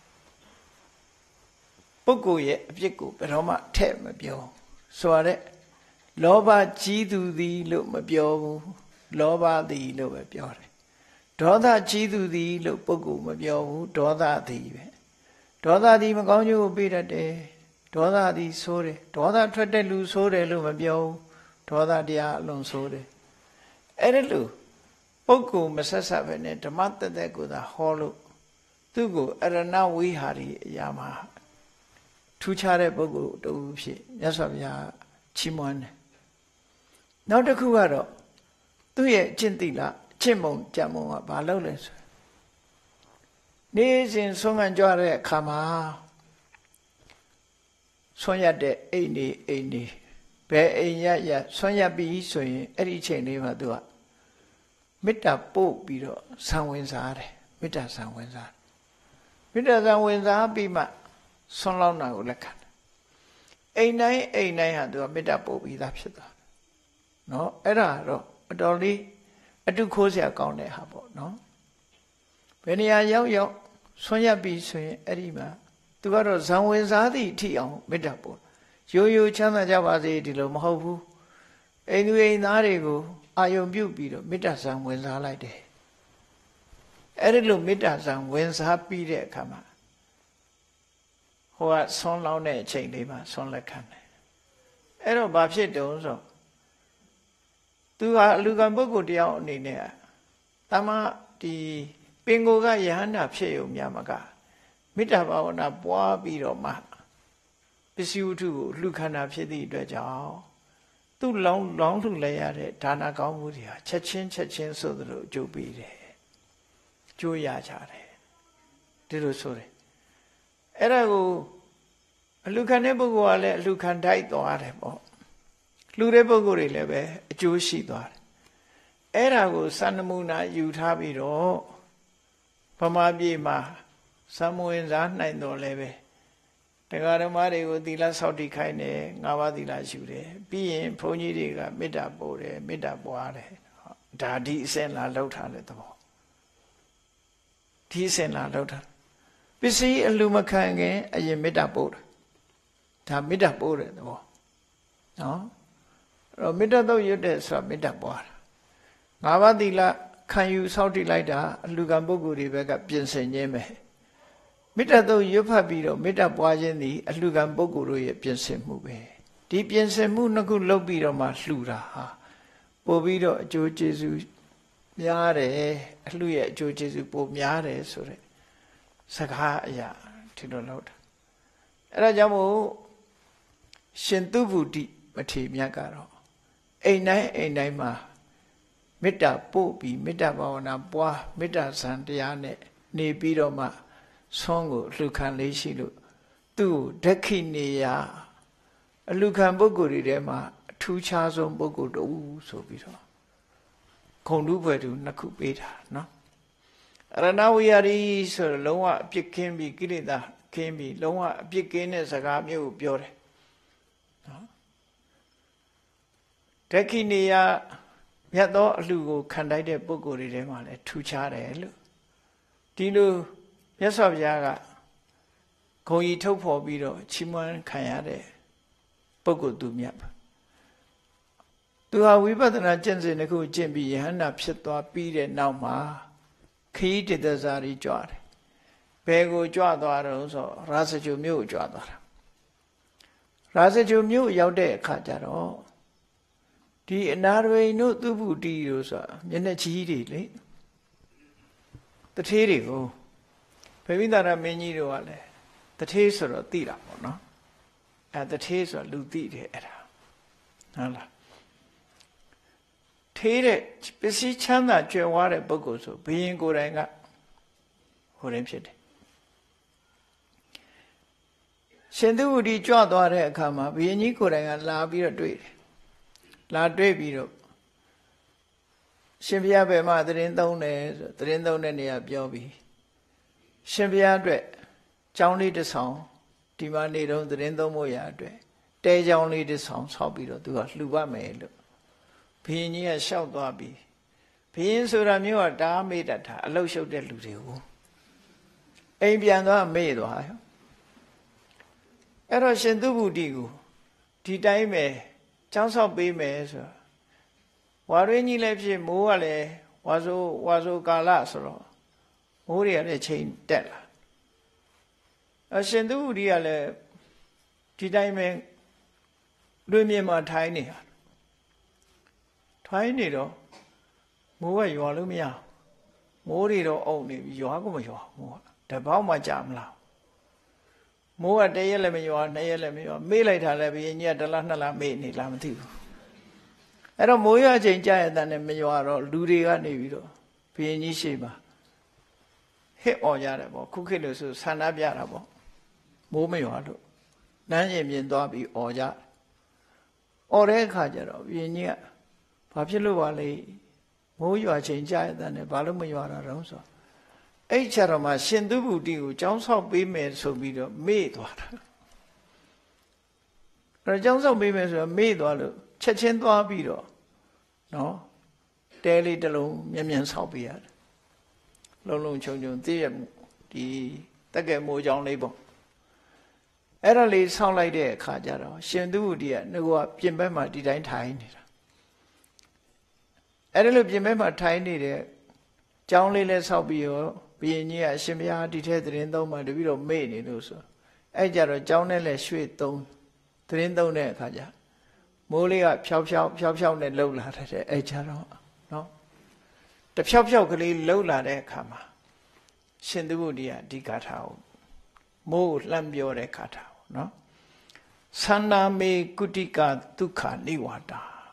ပုဂ္ဂိုလ်ရဲ့အပြစ်ကိုဘယ်တော့မှထည့်မပြောဆိုရတဲ့လောဘကြီးသူသည်လို့မပြောဘူးလောဘသည်လို့ပဲပြောတယ်ဒေါသကြီးသူသည်လို့ပုဂ္ဂိုလ်မပြောဘူးဒေါသသည်ပဲဒေါသသည်မကောင်းကျိုးကိုပေးတတ်တယ်ဒေါသသည်ဆိုးတယ်ဒေါသထွက်တဲ့လူဆိုးတယ်လို့မပြောဘူးဒေါသတရားအလွန်ဆိုးတယ်အဲ့ဒါလို့ပုဂ္ဂိုလ်မဆက်ဆက်ပဲနဲ့ဓမ္မတသက်ကိုသာဟောလို့သူ့ကိုအရဏဝိဟာရီအရာမှာထူးခြားတဲ့ပုဂ္ဂိုလ်တူဖြစ်မြတ်စွာဘုရားချီးမွမ်းတယ်နောက်တစ်ခုကတော့သူ့ရဲ့အကျင့်တိလားအကျင့်မုံကြံမုံကဘာလုပ်လဲဆိုနေ့စဉ်ဆုံးခံကြရတဲ့အခါမှာဆွမ်းရတဲ့အိမ်နေဘယ်အိမ်ရဆွမ်းရပြီးဆိုရင်အဲ့ဒီအချိန်လေးမှာသူကမေတ္တာပို့ပြီးတော့ဆံဝင်စားတယ်မေတ္တာဆံဝင်စားပြီးမှဆွမ်းလောင်းတာကိုလက်ခံတယ်အိမ်တိုင်းဟာသူကမေတ္တာပို့ပြီးသားဖြစ်သွားတယ်နော်အဲ့ဒါတော့အတော်လေးအတုခိုးစရာကောင်းတဲ့ဟာပေါ့နော်ဘယ်နေရာရောက်ဆွမ်းရပြီးဆိုရင်အဲ့ဒီမှာသူကတော့ဇံဝင်စားသည့်အထိအောင်မေတ္တာပို့ရိုးချမ်းသာကြပါစေဒီလိုမဟုတ်ဘူးအိမ်သူအိမ်သားတွေကိုအာယုံပြုတ်ပြီးတော့မေတ္တာဇံဝင်စားလိုက်တယ်အဲ့ဒီလိုမေတ္တာဇံဝင်စားပြီးတဲ့အခါမှာဟိုကဆွမ်းလောင်းတဲ့အချိန်လေးမှာဆွမ်းလက်ခံတယ်အဲ့တော့ဘာဖြစ်တုံးဆိုသူဟာအလူကံပုဂ္ဂိုလ်တယောက်အနေနဲ့တမဒီပင်ကိုကယဟန္တာဖြစ်ရုံများမကမေတ္တာဘာဝနာပွားပြီးတော့မှပစ္စည်းဝတ္ထုကိုလှူခန္ဓာဖြစ်သည့်အတွက်ကြောင့်သူ့လောင်းလှူလိုက်ရတဲ့ဒါနကောင်းမှုတွေဟာချက်ချင်းဆိုသလိုအကျိုးပေးတယ်အကျိုးရကြတယ်ဒီလိုဆိုတယ်အဲ့ဒါကိုအလှူခံတဲ့ပုဂ္ဂိုလ်ကလည်းအလှူခံတိုက်သွားတယ်ပေါ့လှူတဲ့ပုဂ္ဂိုလ်တွေလည်းပဲအကျိုးရှိသွားတယ်အဲ့ဒါကိုစံနမူနာယူထားပြီးတော့ဗမာပြည်မှာစံမဝင်စားနိုင်တော်လည်းပဲတရားဓမ္မတွေကိုသီလဆောက်တည်ခိုင်းတယ်၅ပါးသီလယူတယ်ပြီးရင်ဘုန်းကြီးတွေကမေတ္တာပို့တယ်မေတ္တာပွားတယ်ဒါဒီအစဉ်လာလှုပ်ထားတဲ့သဘောဒီအစဉ်လာလှုပ်ထားပစ္စည်းအလူမခံခင်အရင်မေတ္တာပို့တယ်ဒါမေတ္တာပို့တဲ့သဘောနော်အဲ့တော့မေတ္တာတော့ရွတ်တဲ့ဆိုတာမေတ္တာပွားတာ၅ပါးသီလခံယူဆောက်တည်လိုက်တာအလူကံပုဂ္ဂိုလ်တွေဘက်ကပြင်ဆင်ခြင်းပဲမေတ္တာတော့ရွတ်ဖတ်ပြီးတော့မေတ္တာပွားခြင်းသည်အလှူခံပုဂ္ဂိုလ်တို့ရဲ့ပြင်ဆင်မှုပဲဒီပြင်ဆင်မှုနှစ်ခုလုပ်ပြီးတော့မှလှူတာဟာပို့ပြီးတော့အကျိုးကျေးဇူးများတယ်အလှူရဲ့အကျိုးကျေးဇူးပိုများတယ်ဆိုတဲ့စကားအရာဒီလိုလုပ်တာအဲ့ဒါကြောင့်မို့ရှင်သူဗုဒ္ဓမထေရမြတ်ကတော့အိမ်တိုင်းမှာမေတ္တာပို့ပြီးမေတ္တာဘာဝနာပွားမေတ္တာဇံတရားနဲ့နေပြီးတော့မှဆွမ်းကိုလှူခံလေးရှိလို့သူ့ဒက္ခိနေယအလှူခံပုဂ္ဂိုလ်တွေထဲမှာအထူးခြားဆုံးပုဂ္ဂိုလ်တူဆိုပြီးတော့ခုံတူးဖွယ်တူနှစ်ခုပေးတာနော်အရဏဝိဟာရီဆိုတော့လုံးဝအပြစ်ကင်းပြီးကိလေသာကင်းပြီးလုံးဝအပြစ်ကင်းတဲ့စကားမျိုးကိုပြောတယ်နော်ဒက္ခိနေယမြတ်သောအလှူကိုခံတိုက်တဲ့ပုဂ္ဂိုလ်တွေထဲမှာလည်းထူးခြားတယ်လို့ဒီလိုမြတ်စွာဘုရားကဂုံကြီးထုတ်ဖော်ပြီးတော့ချီးမွမ်းခံရတဲ့ပုဂ္ဂိုလ်သူမြတ်ပါသူဟာဝိပဿနာကျင့်စဉ်တစ်ခုကျင့်ပြီးယဟန္တာဖြစ်သွားပြီးတဲ့နောက်မှာခရီးတသက်စာရီကြွတယ်ဘယ်ကိုကြွသွားတော့ဆိုရာဇဂုမြို့ကိုကြွသွားတာရာဇဂုမြို့ရောက်တဲ့အခါကျတော့ဒီအနာရဝိန်တို့သူဗုဒ္ဓီတို့ဆိုတာမျက်နှာကြီးတွေလေတထေးတွေကိုဗေမိသာရမင်းကြီးတို့ကလည်းတထေးဆိုတော့သိတာပေါ့နော်အဲတထေးဆိုတော့လူသိတယ်အဲ့ဒါဟုတ်လားထေးတဲ့ပစ္စည်းချမ်းသာကြွယ်ဝတဲ့ပုဂ္ဂိုလ်ဆိုဘုရင်ကိုယ်တိုင်ကဟိုရင်ဖြစ်တယ်ရှင်သူဝတီကြွသွားတဲ့အခါမှာဘုရင်ကြီးကိုယ်တိုင်ကလာပြီးတော့တွေ့တယ်လာတွေ့ပြီးတော့ရှင်ဘုရားဘယ်မှာသတင်းသုံးတယ်ဆိုသတင်းသုံးတဲ့နေရာပြောပြီးရှင်ဘုရားအတွက်ကျောင်းလေးတစ်ဆောင်ဒီမှာနေတော့သတင်းသုံးဖို့ရအတွက်တဲကျောင်းလေးတစ်ဆောင်ဆောက်ပြီးတော့သူကလှူပါမယ်လို့ဘုရင်ကြီးကလျှောက်သွားပြီးဘုရင်ဆိုတာမျိုးကတားမေ့တတ်တာအလုရှုပ်တဲ့လူတွေကိုအိမ်ပြန်သွားမေ့သွားရောအဲ့တော့ရှင်သူဗုဒ္ဓီကိုဒီတိုင်းပဲကျောင်းဆောက်ပေးမယ်ဆိုဝါရင်းကြီးလည်းဖြစ်မိုးကလည်းဝါဆိုကာလဆိုတော့မိုးတွေကလည်းချိန်တက်လာအရှင်သူဥဒိကလည်းဒီတိုင်းပဲလွင်မြင်မှာထိုင်းနေတာထိုင်းနေတော့မိုးကရွာလို့မရမိုးတွေတော့အုံနေပြီရွာក៏မရွာမိုးကတပေါက်မှကြာမလားမိုးကတရက်လည်းမရွာနှစ်ရက်လည်းမရွာမေ့လိုက်တာလည်းဘုရင်ကြီးကတစ်လနှစ်လမေ့နေလားမသိဘူးအဲ့တော့မိုးရွာချိန်ကြာရတဲ့နဲ့မရွာတော့လူတွေကနေပြီးတော့ဘုရင်ကြီးရှိပါဟစ်អော်ကြတယ်ပေါ့ခုခေတ်လို့ဆိုဆန္ဒပြတာပေါ့မိုးမရွာလို့နန်းရင်မြင်သွားပြီးអော်ကြអော်တဲ့အခါကျတော့ဘုရင်ကြီးကဘာဖြစ်လို့ပါလဲမိုးရွာချိန်ကြာရတဲ့နဲ့ဘာလို့မရွာတာတော့ဆိုအဲ့ချာတော့မှရှင်သူဗုဒ္ဓကိုကျောင်းဆောက်ပေးမယ်ဆိုပြီးတော့မေ့သွားတာအဲ့တော့ကျောင်းဆောက်ပေးမယ်ဆိုတော့မေ့သွားလို့ချက်ချင်းသွားပြီးတော့နော်တဲလေးတစ်လုံးမြန်ဆောက်ပေးရတယ်လုံးလုံးချုံချုံသိရဒီတက်ကဲမိုးကျောင်းလေးပေါ့အဲ့ဒါလေးဆောက်လိုက်တဲ့အခါကျတော့ရှင်သူဗုဒ္ဓကငါကပြင်ဘက်မှာဒီတိုင်းထိုင်နေတာအဲ့ဒါလို့ပြင်ဘက်မှာထိုင်နေတဲ့ကျောင်းလေးလဲဆောက်ပြီးတော့ဘုရင်ကြီးကအရှင်ဘုရားဒီထဲသတင်းသုံးမှတပြီးတော့မေ့နေလို့ဆိုအဲ့ကြတော့ကျောင်းနဲ့လဲရွှေ့သုံးသတင်းသုံးတဲ့အခါကျမိုးလေးကဖြောက်နဲ့လှုပ်လာတဲ့အဲ့ကြတော့နော်တဖြောက်ကလေးလှုပ်လာတဲ့အခါမှာရှင်သူဗုဒ္ဓကဒီဂါထာကိုမိုးကိုလှမ်းပြောတဲ့ဂါထာကိုနော်သန္နာမေကုတိကဒုက္ခနိဝါဒ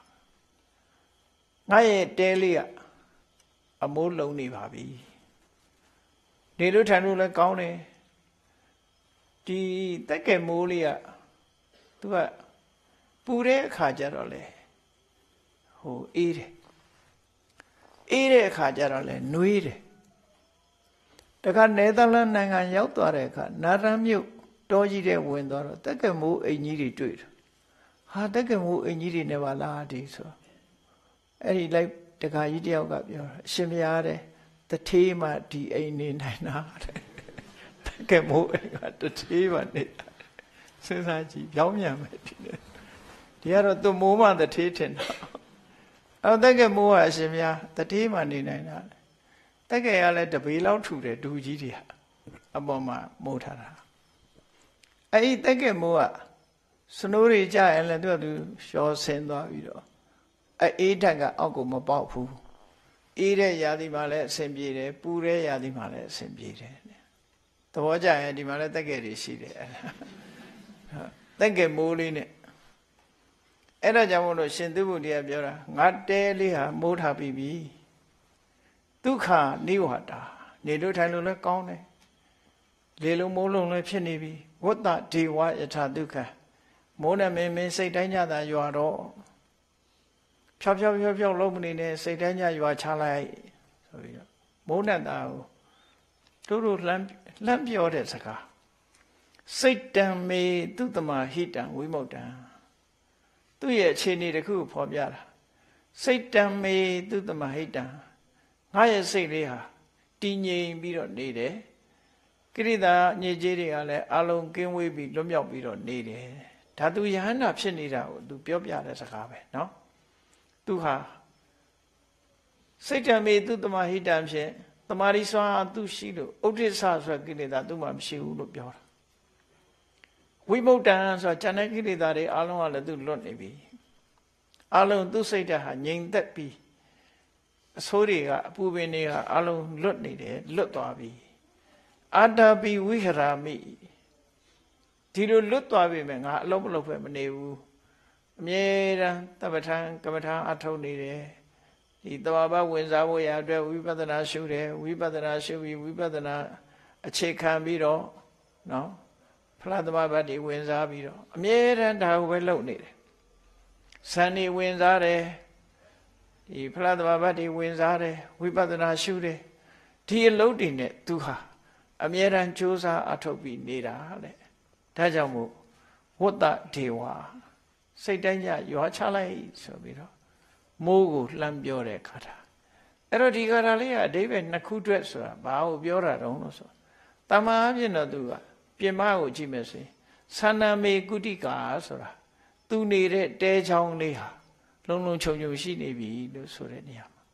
ငါရဲ့တဲလေးကအမိုးလုံနေပါပြီနေလို့ထိုင်လို့လည်းကောင်းတယ်ဒီတက်ကဲမိုးလေးကသူကပူတဲ့အခါကျတော့လေဟိုအေးတယ်အေးတဲ့အခါကျတော့လေနှွေးတယ်တခါနယ်သာလန်နိုင်ငံရောက်သွားတဲ့အခါနာရန်မြို့တောကြီးတဲ့ဝင်သွားတော့တက်ကဲမိုးအိမ်ကြီးတွေတွေ့တယ်ဟာတက်ကဲမိုးအိမ်ကြီးတွေနဲ့ပါလားဒီဆိုအဲ့ဒီလိုက်တခါကြီးတယောက်ကပြောအရှင်ဘုရားတဲ့တထေးမှဒီအိမ်နေနိုင်တာတဲ့တက်ကဲမိုးအိမ်ကတထေးမှနေတာစဉ်းစားကြည့်ပြောင်းပြန်မယ်ဒီလေဒီကတော့သူမိုးမှတထေးထင်တာအဲ့တက်ကဲမိုးကအရှင်ဘုရားတထေးမှနေနိုင်တာတက်ကဲကလည်းတပေလောက်ထူတယ်ဒူကြီးတွေအပေါ်မှာမိုးထားတာအဲ့ဒီတက်ကဲမိုးကစနိုးတွေကြရင်လည်းသူကသူလျှော်ဆင်းသွားပြီးတော့အေးဓာတ်ကအောက်ကိုမပေါက်ဘူးအေးတဲ့ရာသီမှာလည်းအဆင်ပြေတယ်ပူတဲ့ရာသီမှာလည်းအဆင်ပြေတယ်သဘောကျရင်ဒီမှာလည်းတက်ကဲတွေရှိတယ်တက်ကဲမိုးလေးနဲ့အဲ့ဒါကြောင့်မို့လို့ရှင်သူဗုဒ္ဓကပြောတာငါတဲလေးဟာမိုးထားပြီးပြီဒုက္ခနိဝါဒနေလို့ထိုင်လို့လည်းကောင်းတယ်လေလုံးမိုးလုံးလည်းဖြစ်နေပြီဝတ္တဒေဝယထာဒုက္ခမိုးနဲ့မင်းစိတ်တိုင်းကြတာရွာတော့ဖြောက်လုံးမနေနဲ့စိတ်တိုင်းကြရွာချလိုက်ဆိုပြီးတော့မိုးနဲ့တာကိုတို့လှမ်းပြောတဲ့စကားစိတ်တံမေသူတမဟိတံဝိမုတ်တံသူ့ရဲ့အခြေအနေတစ်ခုဖော်ပြတာစိတ်တံမေသူတမဟိတံငါရဲ့စိတ်လေးဟာတည်ငြိမ်ပြီးတော့နေတယ်ကိရိတာညစ်ကြေးတွေကလည်းအလုံးကင်းဝေးပြီးလွတ်မြောက်ပြီးတော့နေတယ်ဒါသူယဟန္တာဖြစ်နေတာကိုသူပြောပြတဲ့စကားပဲเนาะသူဟာစိတ်တံမေသူတမဟိတံဖြင့်တမာရီစွာသူရှိလို့ဥဒိစ္စဆိုကိလေသာသူမှမရှိဘူးလို့ပြောတာဝိမုတ်တံဆိုတာဉာဏ်ကိလေသာတွေအလုံးကလည်းသူလွတ်နေပြီအလုံးသူစိတ်ဓာတ်ဟာငြိမ်သက်ပြီးအဆိုးတွေကအပူပင်တွေကအလုံးလွတ်နေတယ်လွတ်သွားပြီအာတာပိဝိဟရာမိဒီလိုလွတ်သွားပြီမဲ့ငါအလုံးမလုံးပဲမနေဘူးအမြဲတမ်းတပ္ပထံကမ္မထာအထုတ်နေတယ်ဒီတဘာဝဝင်စားဖို့ရအတွက်ဝိပဿနာရှုတယ်ဝိပဿနာရှုပြီးဝိပဿနာအခြေခံပြီးတော့နော်ဖလားသမဘတ်တွေဝင်စားပြီးတော့အမြဲတမ်းဒါကိုပဲလုပ်နေတယ်ဇန်နေဝင်စားတယ်ဒီဖလားသမဘတ်တွေဝင်စားတယ်ဝိပဿနာရှုတယ်ဒီအလုပ်တွေနဲ့သူဟာအမြဲတမ်းကြိုးစားအထုတ်ပြီးနေတာတဲ့ဒါကြောင့်မို့ဝတ္တဒေဝစိတ်တိုင်းကြရွာချလိုက်ဆိုပြီးတော့မိုးကိုလှမ်းပြောတဲ့ခါတာအဲ့တော့ဒီခါတာလေးကအဓိပ္ပာယ်နှစ်ခုတွက်ဆိုတာဘာကိုပြောတာတုံးလို့ဆိုတမန်အပြင်တော့သူကပြင်မကိုကြည့်မယ်ဆိုရင်သန္နာမေကုတိကာဆိုတာသူနေတဲ့တဲချောင်းလေးဟာလုံးချုံရှိနေပြီလို့ဆိုတဲ့နေရာမှာ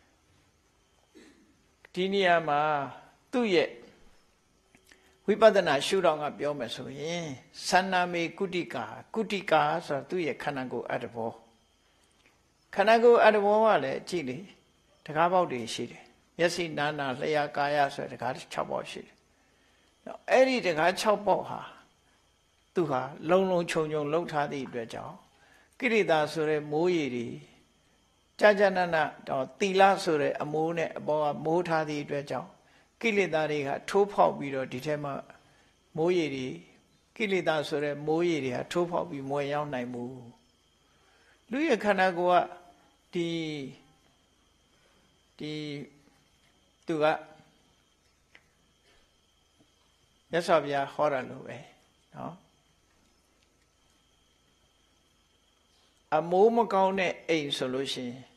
ဒီနေရာမှာသူ့ရဲ့ဝိပဿနာရှုထောင့်ကပြောမယ်ဆိုရင်သန္နာမေကုတိကာဆိုတာသူ့ရဲ့ခန္ဓာကိုယ်အတ္တဘောခန္ဓာကိုယ်အတ္တဘောကလည်းကြည့်လေတကားပေါက်တွေရှိတယ်မျက်စိနာနာလျှာကာယဆိုတဲ့တကား6ပေါက်ရှိတယ်အဲ့ဒီတကား6ပေါက်ဟာသူဟာလုံချုံလှုပ်ထားသည့်အတွက်ကြောင့်ကိရိတာဆိုတဲ့မိုးရေတွေကြာကြာနာနာတော့သီလဆိုတဲ့အမိုးနဲ့အပေါ်ကမိုးထားသည့်အတွက်ကြောင့်ကိလေသာတွေကထိုးဖောက်ပြီးတော့ဒီထဲမှာမိုးရေတွေကိလေသာဆိုတဲ့မိုးရေတွေဟာထိုးဖောက်ပြီးမွေရောက်နိုင်ဘူးလူရဲ့ခန္ဓာကိုယ်ကဒီသူကမြတ်စွာဘုရားဟောတာလို့ပဲနော်အမိုးမကောင်းတဲ့အိမ်ဆိုလို့ရှိရင်